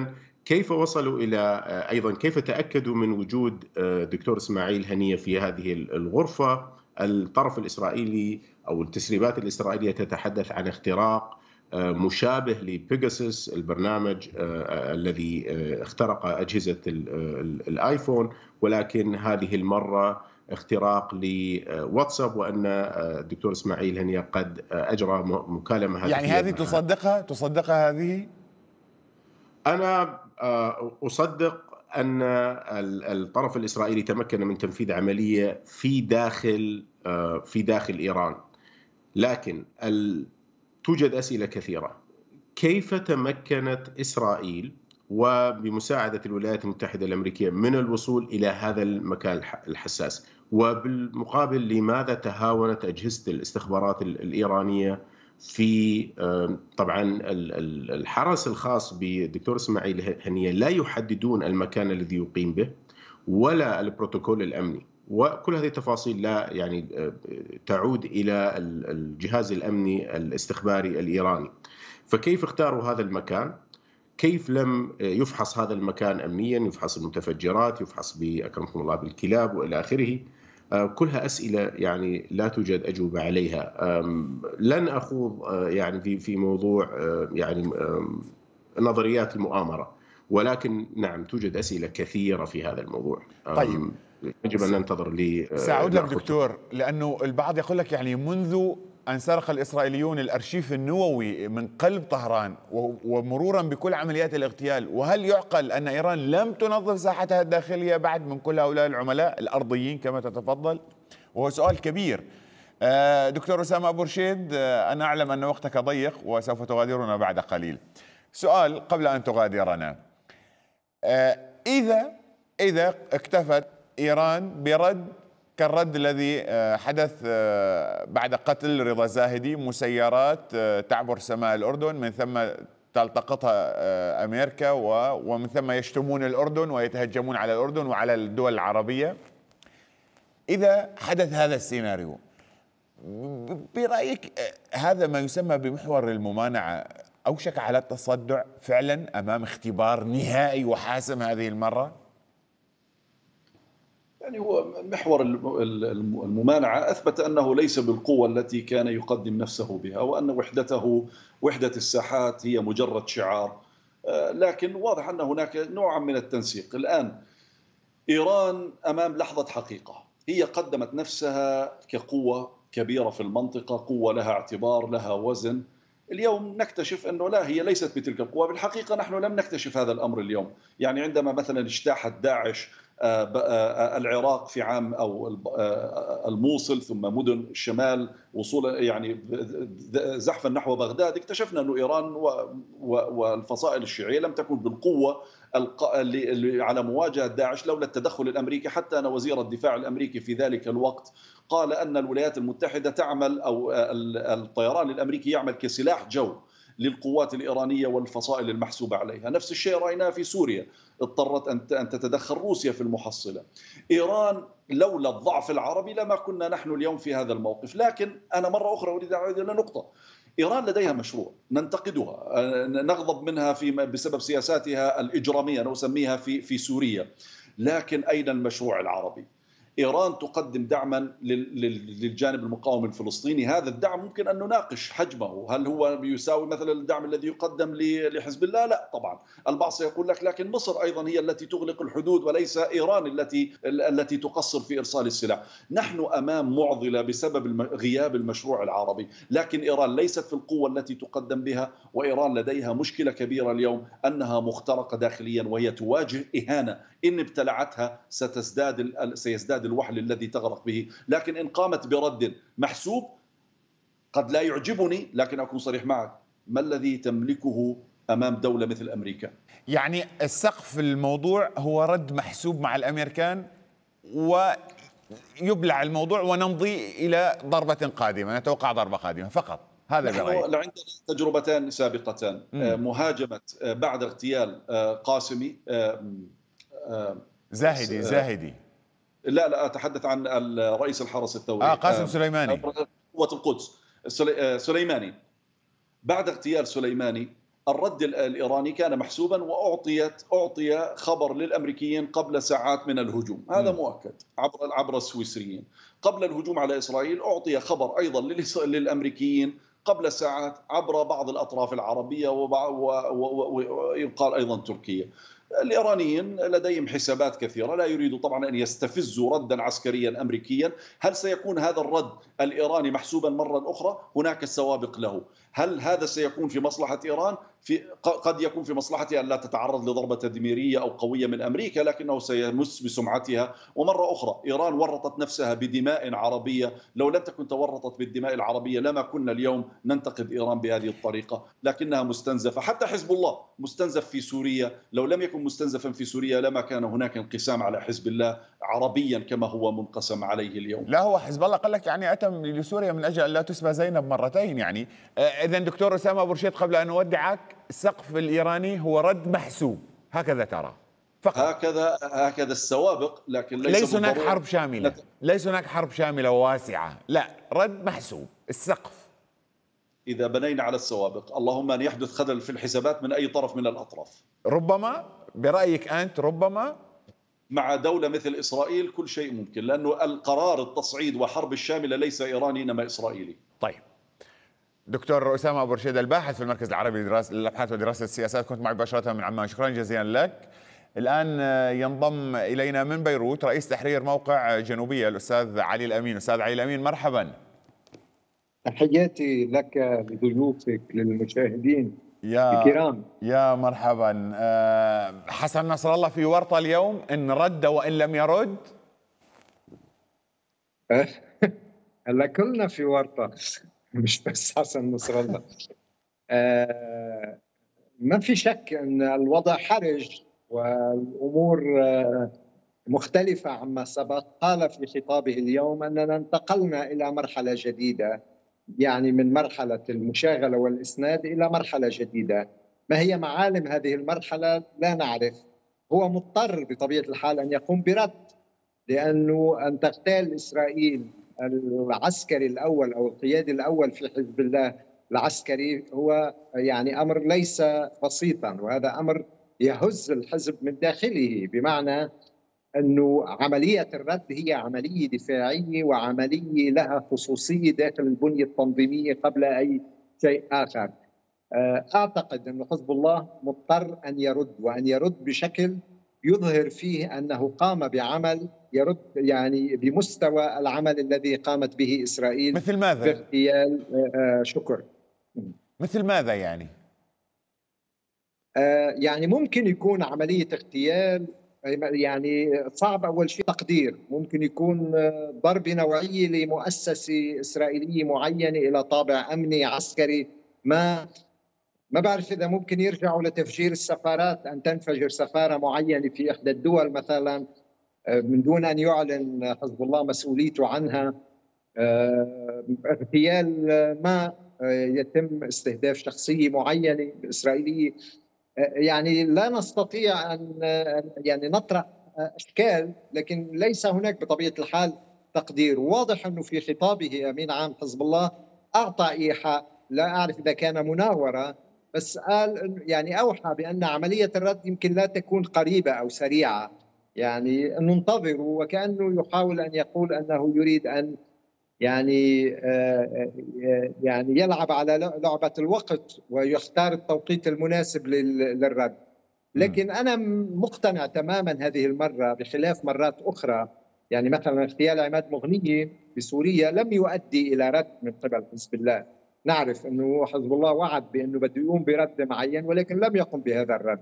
كيف وصلوا إلى أيضا كيف تأكدوا من وجود دكتور إسماعيل هنية في هذه الغرفة؟ الطرف الإسرائيلي أو التسريبات الإسرائيلية تتحدث عن اختراق مشابه لبيجاسوس، البرنامج الذي اخترق أجهزة الآيفون، ولكن هذه المرة اختراق لواتساب، وأن الدكتور إسماعيل هنية قد أجرى مكالمة هاتفية. يعني هذه تصدقها هذه؟ أنا أصدق أن الطرف الإسرائيلي تمكن من تنفيذ عملية في داخل إيران، لكن توجد أسئلة كثيرة. كيف تمكنت إسرائيل وبمساعدة الولايات المتحدة الأمريكية من الوصول إلى هذا المكان الحساس؟ وبالمقابل لماذا تهاونت أجهزة الاستخبارات الإيرانية في طبعا الحرس الخاص بالدكتور إسماعيل هنية لا يحددون المكان الذي يقيم به ولا البروتوكول الأمني، وكل هذه التفاصيل لا يعني تعود إلى الجهاز الأمني الاستخباري الإيراني. فكيف اختاروا هذا المكان؟ كيف لم يفحص هذا المكان أمنيا، يفحص المتفجرات، يفحص بأكرمكم الله بالكلاب وإلى آخره؟ كلها أسئلة يعني لا توجد أجوبة عليها. لن أخوض يعني في موضوع يعني نظريات المؤامرة، ولكن نعم توجد أسئلة كثيرة في هذا الموضوع. طيب يجب أن ننتظر سأعود لك دكتور، لأنه البعض يقول لك يعني منذ أن سرق الإسرائيليون الأرشيف النووي من قلب طهران ومرورا بكل عمليات الاغتيال، وهل يعقل أن إيران لم تنظف ساحتها الداخلية بعد من كل هؤلاء العملاء الأرضيين كما تتفضل؟ وهو سؤال كبير. دكتور أسامة أبو رشيد، أنا أعلم أن وقتك ضيق وسوف تغادرنا بعد قليل. سؤال قبل أن تغادرنا، إذا اكتفت إيران برد كالرد الذي حدث بعد قتل رضا زاهدي، مسيرات تعبر سماء الأردن من ثم تلتقطها أمريكا ومن ثم يشتمون الأردن ويتهجمون على الأردن وعلى الدول العربية، إذا حدث هذا السيناريو برأيك هذا ما يسمى بمحور الممانعة أوشك على التصدع فعلا أمام اختبار نهائي وحاسم هذه المرة؟ يعني هو محور الممانعة أثبت أنه ليس بالقوة التي كان يقدم نفسه بها، وأن وحدة الساحات هي مجرد شعار، لكن واضح أن هناك نوع من التنسيق. الآن إيران أمام لحظة حقيقة، هي قدمت نفسها كقوة كبيرة في المنطقة، قوة لها اعتبار، لها وزن. اليوم نكتشف أنه لا، هي ليست بتلك القوة. بالحقيقة نحن لم نكتشف هذا الأمر اليوم. يعني عندما مثلا اجتاحت داعش العراق في عام أو الموصل ثم مدن الشمال وصولا يعني زحفا نحو بغداد، اكتشفنا أن إيران والفصائل الشيعية لم تكن بالقوة على مواجهة داعش لولا التدخل الأمريكي. حتى أن وزير الدفاع الأمريكي في ذلك الوقت قال أن الولايات المتحدة تعمل أو الطيران الأمريكي يعمل كسلاح جو للقوات الإيرانية والفصائل المحسوبة عليها. نفس الشيء رأيناه في سوريا، اضطرت أن تتدخل روسيا في المحصلة. إيران لولا الضعف العربي لما كنا نحن اليوم في هذا الموقف. لكن أنا مرة أخرى أريد أن أعود إلى نقطة، إيران لديها مشروع ننتقدها، نغضب منها بسبب سياساتها الإجرامية، أنا أسميها في سوريا، لكن أين المشروع العربي؟ إيران تقدم دعما للجانب المقاوم الفلسطيني. هذا الدعم ممكن أن نناقش حجمه، هل هو يساوي مثلا الدعم الذي يقدم لحزب الله؟ لا طبعا. البعض سيقول لك لكن مصر أيضا هي التي تغلق الحدود وليس إيران التي تقصر في إرسال السلاح. نحن أمام معضلة بسبب غياب المشروع العربي، لكن إيران ليست في القوة التي تقدم بها، وإيران لديها مشكلة كبيرة اليوم، أنها مخترقة داخليا وهي تواجه إهانة. إن ابتلعتها سيزداد الوحل الذي تغرق به. لكن إن قامت برد محسوب قد لا يعجبني، لكن أكون صريح معك، ما الذي تملكه أمام دولة مثل أمريكا؟ يعني السقف الموضوع هو رد محسوب مع الأمريكان ويبلع الموضوع ونمضي إلى ضربة قادمة، نتوقع ضربة قادمة فقط. هذا برأيي. عندنا تجربتان سابقتان، مهاجمة بعد اغتيال قاسمي زاهدي لا أتحدث عن رئيس الحرس الثوري قاسم سليماني، قوة القدس سليماني. بعد اغتيال سليماني الرد الإيراني كان محسوبا، أعطي خبر للأمريكيين قبل ساعات من الهجوم، هذا مؤكد عبر السويسريين. قبل الهجوم على إسرائيل أعطي خبر أيضا للأمريكيين قبل ساعات عبر بعض الأطراف العربية ويقال أيضا تركيا. الإيرانيين لديهم حسابات كثيرة، لا يريدوا طبعا أن يستفزوا ردا عسكريا أمريكيا. هل سيكون هذا الرد الإيراني محسوبا مرة أخرى؟ هناك سوابق له. هل هذا سيكون في مصلحة إيران؟ قد يكون في مصلحتها أن لا تتعرض لضربة تدميرية أو قوية من أمريكا، لكنه سيمس بسمعتها. ومرة أخرى إيران ورطت نفسها بدماء عربية، لو لم تكن تورطت بالدماء العربية لما كنا اليوم ننتقد إيران بهذه الطريقة، لكنها مستنزفة. حتى حزب الله مستنزف في سوريا، لو لم يكن مستنزفا في سوريا لما كان هناك انقسام على حزب الله عربيا كما هو منقسم عليه اليوم. لا، هو حزب الله قال لك يعني أتم لسوريا من أجل أن لا تسبى زينب مرتين يعني. إذا دكتور أسامة أبو رشيد، قبل أن أودعك، السقف الإيراني هو رد محسوب، هكذا ترى فقط؟ هكذا السوابق، لكن ليس هناك حرب شاملة، ليس هناك حرب شاملة وواسعة، لا، رد محسوب السقف. إذا بنينا على السوابق، اللهم أن يحدث خلل في الحسابات من أي طرف من الأطراف. ربما برأيك أنت، ربما مع دولة مثل إسرائيل كل شيء ممكن، لأنه القرار التصعيد والحرب الشاملة ليس إيراني إنما إسرائيلي. طيب دكتور أسامة أبو رشيد، الباحث في المركز العربي للأبحاث ودراسة السياسات، كنت معي مباشرة من عمان، شكرا جزيلا لك. الآن ينضم إلينا من بيروت رئيس تحرير موقع جنوبية الأستاذ علي الأمين. أستاذ علي الأمين، مرحبا. تحياتي لك، لضيوفك، للمشاهدين الكرام. يا مرحبا. حسن نصر الله في ورطة اليوم، إن رد وإن لم يرد. هلا كلنا في ورطة، مش بس حسن نصر الله. ما في شك أن الوضع حرج والأمور مختلفة عما سبق. قال في خطابه اليوم أننا انتقلنا إلى مرحلة جديدة، يعني من مرحلة المشاغلة والإسناد إلى مرحلة جديدة. ما هي معالم هذه المرحلة لا نعرف. هو مضطر بطبيعة الحال أن يقوم برد، لأنه أن تغتال إسرائيل العسكري الأول أو القيادي الأول في حزب الله العسكري هو يعني أمر ليس بسيطا، وهذا أمر يهز الحزب من داخله، بمعنى أنه عملية الرد هي عملية دفاعية وعملية لها خصوصية داخل البنية التنظيمية قبل أي شيء آخر. أعتقد أن حزب الله مضطر أن يرد، وأن يرد بشكل يظهر فيه أنه قام بعمل يرد يعني بمستوى العمل الذي قامت به إسرائيل. مثل ماذا؟ باغتيال شكر. مثل ماذا يعني؟ يعني ممكن يكون عملية اغتيال، يعني صعب أول شيء تقدير. ممكن يكون ضرب نوعية لمؤسسة إسرائيلية معينة إلى طابع أمني عسكري. ما بعرف إذا ممكن يرجعوا لتفجير السفارات، أن تنفجر سفارة معينة في إحدى الدول مثلا من دون أن يعلن حزب الله مسؤوليته عنها. اغتيال ما يتم استهداف شخصية معينة إسرائيلية. يعني لا نستطيع أن يعني نطرح أشكال، لكن ليس هناك بطبيعة الحال تقدير. واضح أنه في خطابه أمين عام حزب الله أعطى إيحاء، لا أعرف إذا كان مناورة، بس قال يعني أوحى بأن عملية الرد يمكن لا تكون قريبة أو سريعة، يعني ننتظر، وكأنه يحاول أن يقول أنه يريد أن يعني يلعب على لعبة الوقت ويختار التوقيت المناسب للرد. لكن أنا مقتنع تماما هذه المرة بخلاف مرات أخرى. يعني مثلا اغتيال عماد مغنية بسوريا لم يؤدي إلى رد من قبل حزب الله. نعرف أنه حزب الله وعد بأنه بده يقوم برد معين، ولكن لم يقم بهذا الرد.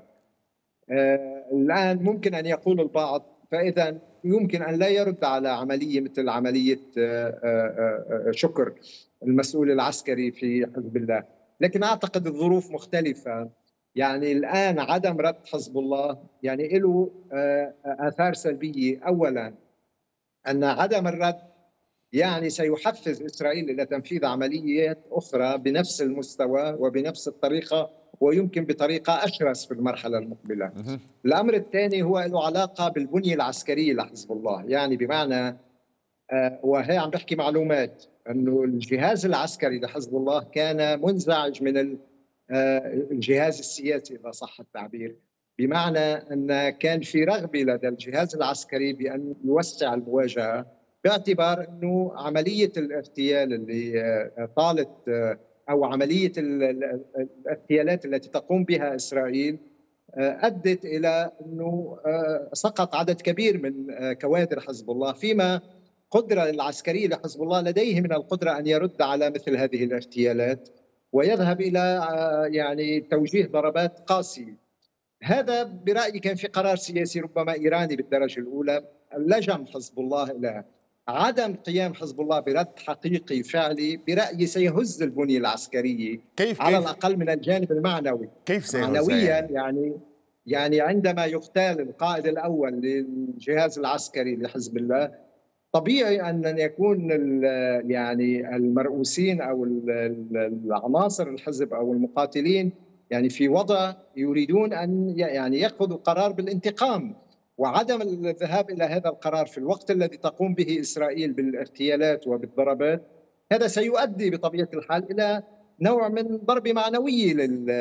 الآن ممكن أن يقول البعض فإذا يمكن أن لا يرد على عملية مثل عملية شكر المسؤول العسكري في حزب الله، لكن أعتقد الظروف مختلفة. يعني الآن عدم رد حزب الله يعني له آثار سلبية. أولا أن عدم الرد يعني سيحفز إسرائيل إلى تنفيذ عمليات أخرى بنفس المستوى وبنفس الطريقة، ويمكن بطريقة أشرس في المرحلة المقبلة. الأمر الثاني هو له علاقة بالبنية العسكرية لحزب الله، يعني بمعنى وهي عم بحكي معلومات أنه الجهاز العسكري لحزب الله كان منزعج من الجهاز السياسي إذا صح التعبير، بمعنى أن كان في رغبة لدى الجهاز العسكري بأن يوسع المواجهة، باعتبار أنه عملية الاغتيال اللي طالت أو عملية الاغتيالات التي تقوم بها إسرائيل أدت إلى أنه سقط عدد كبير من كوادر حزب الله، فيما قدرة العسكرية لحزب الله لديه من القدرة أن يرد على مثل هذه الاغتيالات ويذهب إلى يعني توجيه ضربات قاسية. هذا برأيي كان في قرار سياسي ربما إيراني بالدرجة الأولى لجم حزب الله إلى عدم قيام حزب الله برد حقيقي فعلي، برأيي سيهز البنية العسكرية على الأقل من الجانب المعنوي. كيف سيهز؟ معنويا يعني عندما يغتال القائد الأول للجهاز العسكري لحزب الله، طبيعي أن يكون يعني المرؤوسين أو العناصر الحزب أو المقاتلين يعني في وضع يريدون أن يعني يأخذوا قرار بالانتقام، وعدم الذهاب إلى هذا القرار في الوقت الذي تقوم به إسرائيل بالاغتيالات وبالضربات، هذا سيؤدي بطبيعة الحال إلى نوع من ضربة معنوية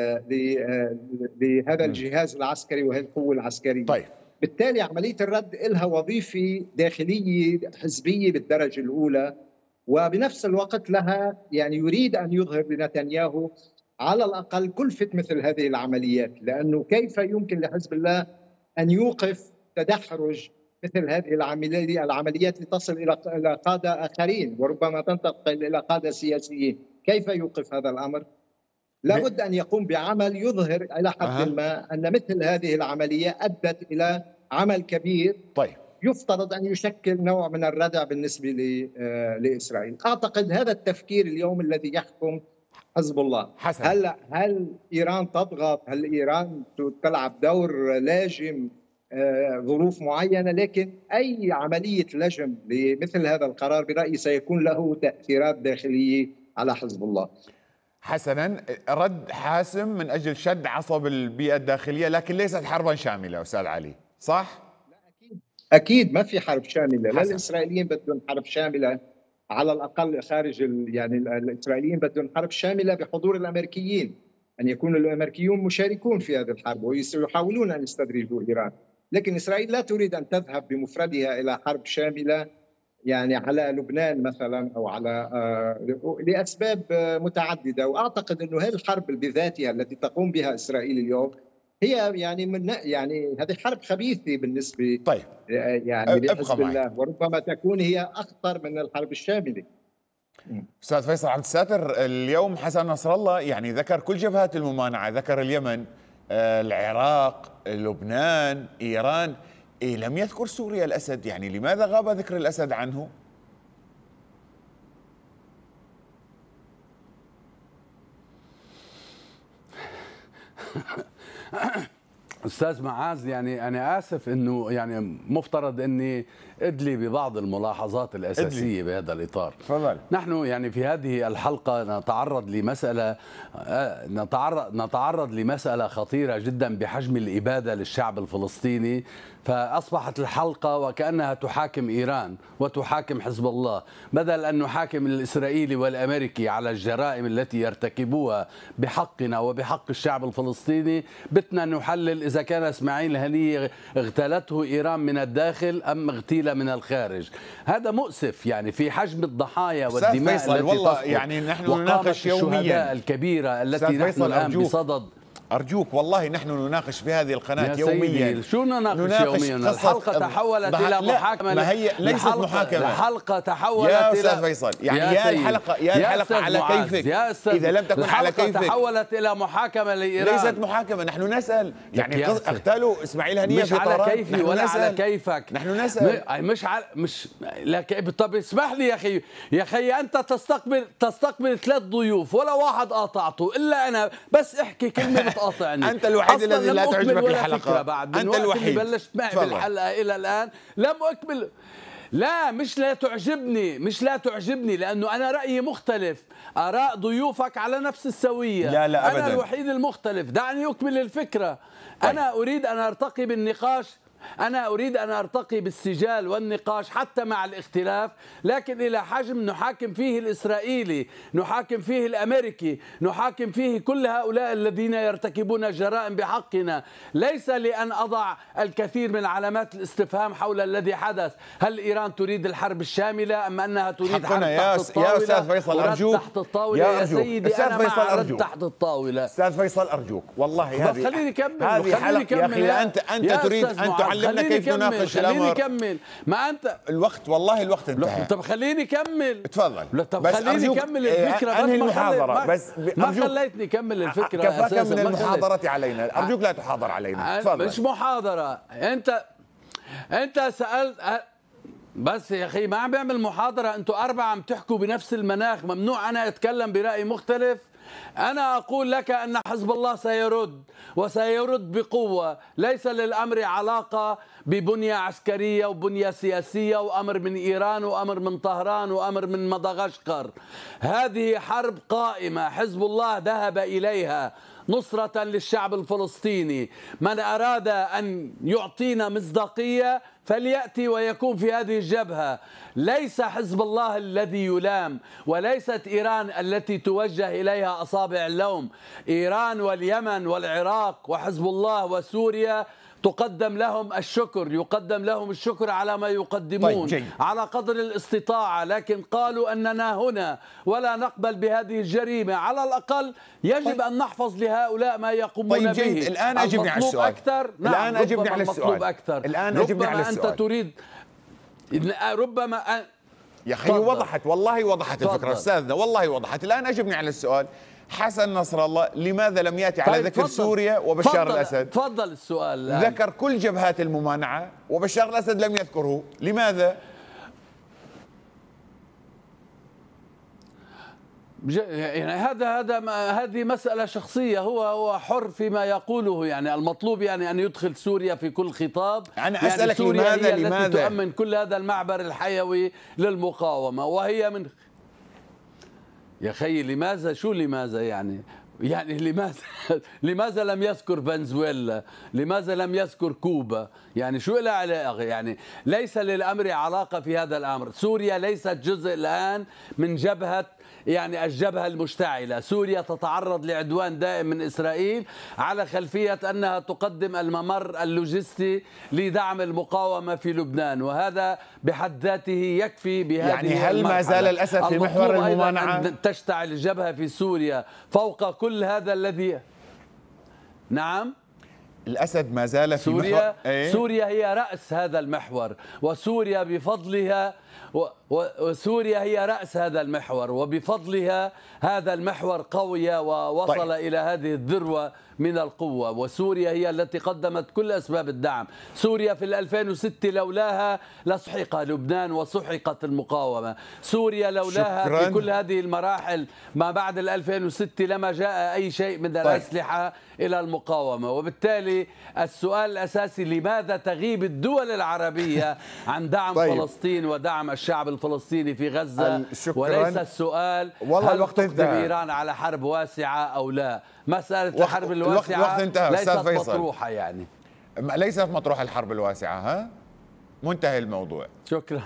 لهذا الجهاز العسكري وهذه القوة العسكرية. طيب. بالتالي عملية الرد لها وظيفة داخلية حزبية بالدرجة الأولى، وبنفس الوقت لها يعني يريد أن يظهر لنتنياهو على الأقل كلفة مثل هذه العمليات، لأنه كيف يمكن لحزب الله أن يوقف تدحرج مثل هذه العمليات لتصل إلى قادة آخرين وربما تنتقل إلى قادة سياسيين؟ كيف يوقف هذا الأمر؟ لابد أن يقوم بعمل يظهر إلى حد ما أن مثل هذه العملية أدت إلى عمل كبير. طيب. يفترض أن يشكل نوع من الردع بالنسبة لإسرائيل. أعتقد هذا التفكير اليوم الذي يحكم حزب الله. حسن. هل إيران تضغط؟ هل إيران تلعب دور لاجم ظروف معينة؟ لكن أي عملية لجم لمثل هذا القرار برأيي سيكون له تأثيرات داخلية على حزب الله. حسنا، رد حاسم من أجل شد عصب البيئة الداخلية، لكن ليست حربا شاملة أستاذ علي، صح؟ لا أكيد ما في حرب شاملة. لا الإسرائيليين بدهم حرب شاملة، على الأقل خارج يعني الإسرائيليين بدهم حرب شاملة بحضور الأمريكيين، أن يكون الأمريكيون مشاركون في هذه الحرب ويحاولون أن يستدرجوا إيران. لكن إسرائيل لا تريد أن تذهب بمفردها إلى حرب شاملة يعني على لبنان مثلا أو على لأسباب متعددة. وأعتقد أنه هذه الحرب بذاتها التي تقوم بها إسرائيل اليوم هي يعني هذه حرب خبيثة بالنسبة طيب يعني لحزب الله، وربما تكون هي أخطر من الحرب الشاملة. أستاذ فيصل عبد الساتر، اليوم حسن نصر الله يعني ذكر كل جبهات الممانعة، ذكر اليمن، العراق، لبنان، إيران، لم يذكر سوريا الأسد. يعني لماذا غاب ذكر الأسد عنه؟ أستاذ معاذ، يعني أنا آسف أنه يعني مفترض أني أدلي ببعض الملاحظات الأساسية بهذا الإطار. تفضل. نحن يعني في هذه الحلقة نتعرض لمسألة خطيرة جدا بحجم الإبادة للشعب الفلسطيني، فأصبحت الحلقة وكأنها تحاكم إيران وتحاكم حزب الله، بدل أن نحاكم الإسرائيلي والأمريكي على الجرائم التي يرتكبوها بحقنا وبحق الشعب الفلسطيني. بدنا نحلل إذا كان إسماعيل هنية اغتالته إيران من الداخل أم اغتيل من الخارج. هذا مؤسف يعني في حجم الضحايا والدماء التي والله يعني نحن نناقش يوميا الشهداء الكبيرة التي نحن الآن بصدد. أرجوك والله نحن نناقش في هذه القناة يوميا. شو نناقش يوميا؟ الحلقة تحولت إلى محاكمة. ما هي ليست محاكمة. الحلقة تحولت يا أستاذ فيصل، يعني يا الحلقة على كيفك. إذا لم تكن على كيفك تحولت إلى محاكمة لإيران. ليست محاكمة، نحن نسأل. يعني اغتالوا إسماعيل هنية في طهران، مش على كيفي ولا على كيفك. نحن نسأل. مش طب اسمح لي يا أخي أنت تستقبل 3 ضيوف ولا واحد قاطعته إلا أنا، بس احكي كلمة بتقاطعني. أنت الوحيد الذي لا تعجبك الحلقة. بعد أنت الوحيد. بلشت معي بالحلقة إلى الآن لم أكمل. لا مش لا تعجبني لأنه أنا رأيي مختلف. آراء ضيوفك على نفس السوية. لا أبدا. أنا الوحيد المختلف. دعني أكمل الفكرة. طيب. أنا أريد أن أرتقي بالنقاش أنا أريد أن أرتقي بالسجال والنقاش حتى مع الاختلاف، لكن إلى حجم نحاكم فيه الإسرائيلي، نحاكم فيه الأمريكي، نحاكم فيه كل هؤلاء الذين يرتكبون جرائم بحقنا، ليس لأن أضع الكثير من علامات الاستفهام حول الذي حدث. هل إيران تريد الحرب الشاملة أم أنها تريد حرب تحت الطاولة؟ يا أستاذ فيصل أرجوك، تحت الطاولة يا سيدي، أنا مع رد تحت الطاولة. أستاذ فيصل أرجوك والله، هذه خليني أكمل، هذه حلقة يا أخي. أنت تريد أن تعلمنا كيف نناقش الأمر. خليني أكمل. ما أنت الوقت والله الوقت انتهى. طب خليني أكمل. تفضل. طب خليني أكمل الفكرة. أنهي المحاضرة بس ما خليتني أكمل الفكرة. كفاك من المحاضرة علينا، أرجوك لا تحاضر علينا. تفضل. مش محاضرة، أنت سألت بس يا أخي، ما عم بعمل محاضرة. أنتوا أربعة عم تحكوا بنفس المناخ، ممنوع أنا أتكلم برأي مختلف. أنا أقول لك أن حزب الله سيرد، وسيرد بقوة. ليس للأمر علاقة ببنية عسكرية وبنية سياسية وأمر من إيران وأمر من طهران وأمر من مدغشقر. هذه حرب قائمة، حزب الله ذهب إليها نصرة للشعب الفلسطيني. من أراد أن يعطينا مصداقية فليأتي ويكون في هذه الجبهة. ليس حزب الله الذي يلام، وليست إيران التي توجه إليها أصابع اللوم. إيران واليمن والعراق وحزب الله وسوريا تقدم لهم الشكر، يقدم لهم الشكر على ما يقدمون. طيب، على قدر الاستطاعة، لكن قالوا أننا هنا ولا نقبل بهذه الجريمة. على الأقل يجب أن نحفظ لهؤلاء ما يقومون به. الآن أجبني على السؤال. أكثر. الآن أجبني على السؤال. الآن أجبني على السؤال. أنت تريد ربما يا أخي وضحت، والله وضحت الفكرة أستاذنا، والله وضحت. الآن أجبني على السؤال. حسن نصر الله لماذا لم يأتي على ذكر سوريا وبشار الأسد؟ تفضل السؤال. ذكر كل جبهات الممانعة وبشار الأسد لم يذكره، لماذا؟ يعني هذه مسألة شخصية، هو حر فيما يقوله. يعني المطلوب يعني أن يدخل سوريا في كل خطاب. أنا أسألك يعني سوريا لماذا؟ هي التي تؤمن كل هذا المعبر الحيوي للمقاومة، وهي من يا أخي لماذا؟ شو لماذا يعني لماذا لم يذكر فنزويلا؟ لماذا لم يذكر كوبا؟ يعني شو لها علاقة؟ يعني ليس للأمر علاقة في هذا الأمر. سوريا ليست جزء الآن من جبهة، يعني الجبهة المشتعلة. سوريا تتعرض لعدوان دائم من إسرائيل على خلفية أنها تقدم الممر اللوجستي لدعم المقاومة في لبنان، وهذا بحد ذاته يكفي بهذه يعني هل ما زال الأسد في محور الممانعة؟ أن تشتعل الجبهة في سوريا فوق كل هذا الذي نعم؟ الأسد ما زال في سوريا محور. سوريا هي رأس هذا المحور، وسوريا بفضلها وسوريا هي رأس هذا المحور، وبفضلها هذا المحور قوية ووصل إلى هذه الذروة من القوة. وسوريا هي التي قدمت كل أسباب الدعم. سوريا في 2006 لولاها لسحق لبنان وسحقت المقاومة. سوريا لولاها في كل هذه المراحل ما بعد 2006 لما جاء أي شيء من الأسلحة إلى المقاومة. وبالتالي السؤال الأساسي: لماذا تغيب الدول العربية عن دعم فلسطين ودعم الشعب الفلسطيني في غزة؟ وليس السؤال والله هل تقدم إيران على حرب واسعة أو لا. مسألة الحرب الواسعة ليست مطروحة، يعني ليست مطروحة الحرب الواسعة. ها، منتهي الموضوع. شكرا.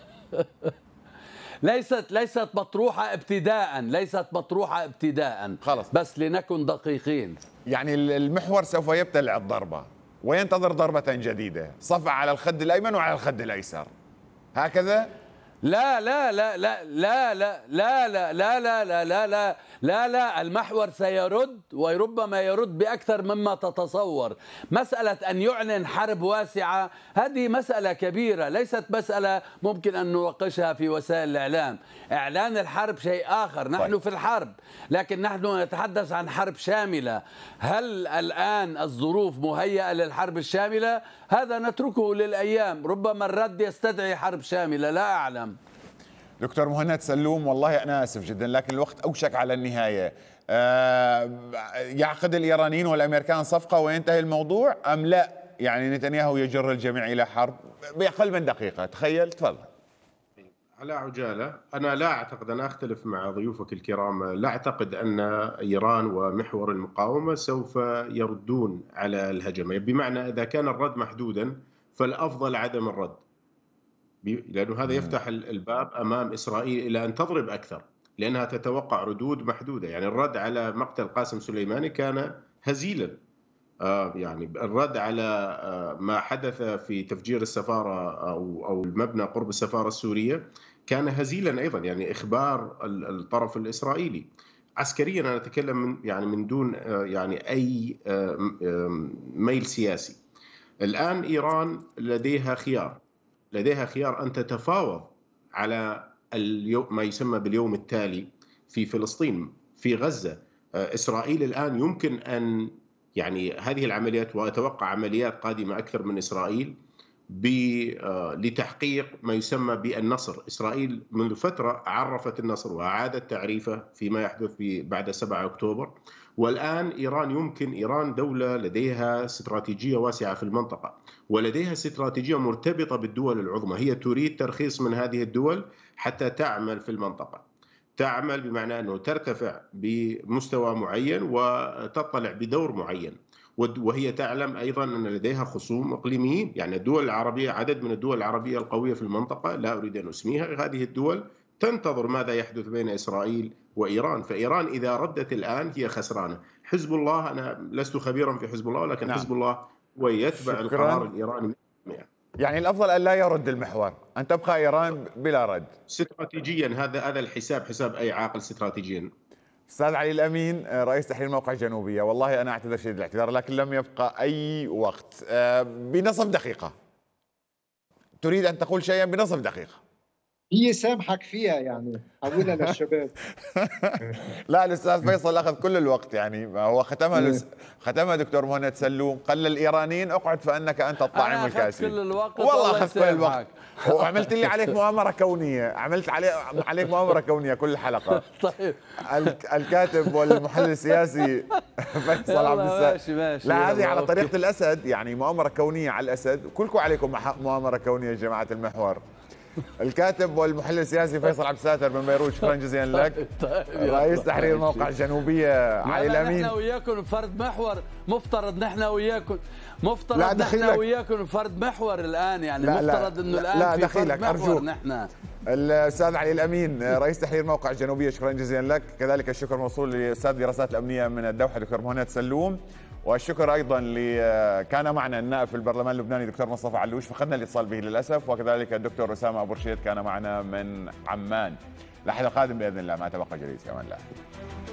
ليست مطروحة ابتداء، ليست مطروحة ابتداء. خلص، بس لنكن دقيقين. يعني المحور سوف يبتلع الضربة وينتظر ضربة جديدة، صفع على الخد الأيمن وعلى الخد الأيسر، هكذا؟ لا لا لا لا لا لا لا لا لا لا لا لا لا لا لا المحور سيرد، وربما يرد بأكثر مما تتصور. مسألة أن يعلن حرب واسعة هذه مسألة كبيرة، ليست مسألة ممكن أن نناقشها في وسائل الإعلام. إعلان الحرب شيء آخر، نحن في الحرب، لكن نحن نتحدث عن حرب شاملة. هل الآن الظروف مهيئة للحرب الشاملة؟ هذا نتركه للأيام، ربما الرد يستدعي حرب شاملة، لا أعلم. دكتور مهند سلوم، والله أنا آسف جدا لكن الوقت أوشك على النهاية. يعقد الإيرانيين والأمريكان صفقة وينتهي الموضوع أم لا؟ يعني نتنياهو يجر الجميع إلى حرب بأقل من دقيقة، تخيل. تفضل. على عجالة، أنا لا أعتقد، أنا أختلف مع ضيوفك الكرام، لا أعتقد أن إيران ومحور المقاومة سوف يردون على الهجمة. بمعنى إذا كان الرد محدودا فالأفضل عدم الرد، لأنه هذا يفتح الباب أمام إسرائيل إلى أن تضرب أكثر، لأنها تتوقع ردود محدودة. يعني الرد على مقتل قاسم سليماني كان هزيلا، يعني الرد على ما حدث في تفجير السفارة أو المبنى قرب السفارة السورية كان هزيلا أيضا، يعني إخبار الطرف الإسرائيلي. عسكريا أنا أتكلم من دون يعني أي ميل سياسي. الآن إيران لديها خيار أن تتفاوض على ما يسمى باليوم التالي في فلسطين، في غزة. إسرائيل الآن يمكن أن يعني هذه العمليات، وأتوقع عمليات قادمة أكثر من إسرائيل لتحقيق ما يسمى بالنصر. إسرائيل منذ فترة عرفت النصر وأعادت تعريفه فيما يحدث بعد 7 أكتوبر، والآن إيران دولة لديها استراتيجية واسعة في المنطقة، ولديها استراتيجية مرتبطة بالدول العظمى. هي تريد ترخيص من هذه الدول حتى تعمل في المنطقة، تعمل بمعنى أنه ترتفع بمستوى معين وتطلع بدور معين. وهي تعلم أيضا أن لديها خصوم إقليميين، يعني الدول العربية، عدد من الدول العربية القوية في المنطقة لا أريد أن أسميها، هذه الدول تنتظر ماذا يحدث بين إسرائيل وإيران. فإيران إذا ردت الآن هي خسرانة. حزب الله، أنا لست خبيرا في حزب الله، لكن حزب الله ويتبع القرار الإيراني. يعني الأفضل أن لا يرد المحور، أن تبقى إيران بلا رد استراتيجيا. هذا الحساب حساب أي عاقل استراتيجيا. أستاذ علي الأمين، رئيس تحرير موقع الجنوبية، والله أنا أعتذر شديد الاعتذار، لكن لم يبقى أي وقت. بنصف دقيقة تريد أن تقول شيئا بنصف دقيقة؟ هي سامحك فيها يعني، حولها للشباب. لا، الأستاذ فيصل أخذ كل الوقت، يعني هو ختمها دكتور مهند سلوم، قال للإيرانيين اقعد فأنك أنت الطاعم الكاسي. كل الوقت والله أخذ كل الوقت، وعملت لي عليك مؤامرة كونية، عملت عليك مؤامرة كونية كل حلقة. طيب الكاتب والمحلل السياسي فيصل عبد السلام. ماشي. لا، هذه على طريقة الأسد، يعني مؤامرة كونية على الأسد. كلكم عليكم مؤامرة كونية يا جماعة المحور. الكاتب والمحلل السياسي فيصل عبد الساتر من بيروت، شكرا جزيلا لك. رئيس تحرير موقع الجنوبية علي الأمين. نحن وياكم فرد محور، مفترض نحن وياكم فرد محور الآن، يعني مفترض انه الآن في فرد محور. نحن الأستاذ علي الأمين رئيس تحرير موقع الجنوبية، شكرا جزيلا لك. كذلك الشكر موصول للأستاذ الدراسات الأمنية من الدوحة دكتور مهند سلوم، والشكر أيضا كان معنا النائب في البرلمان اللبناني دكتور مصطفى علوش، فقدنا الاتصال به للأسف، وكذلك الدكتور أسامة أبو رشيد كان معنا من عمان. لحد القادم بإذن الله، ما تبقى جليس. يا من الله.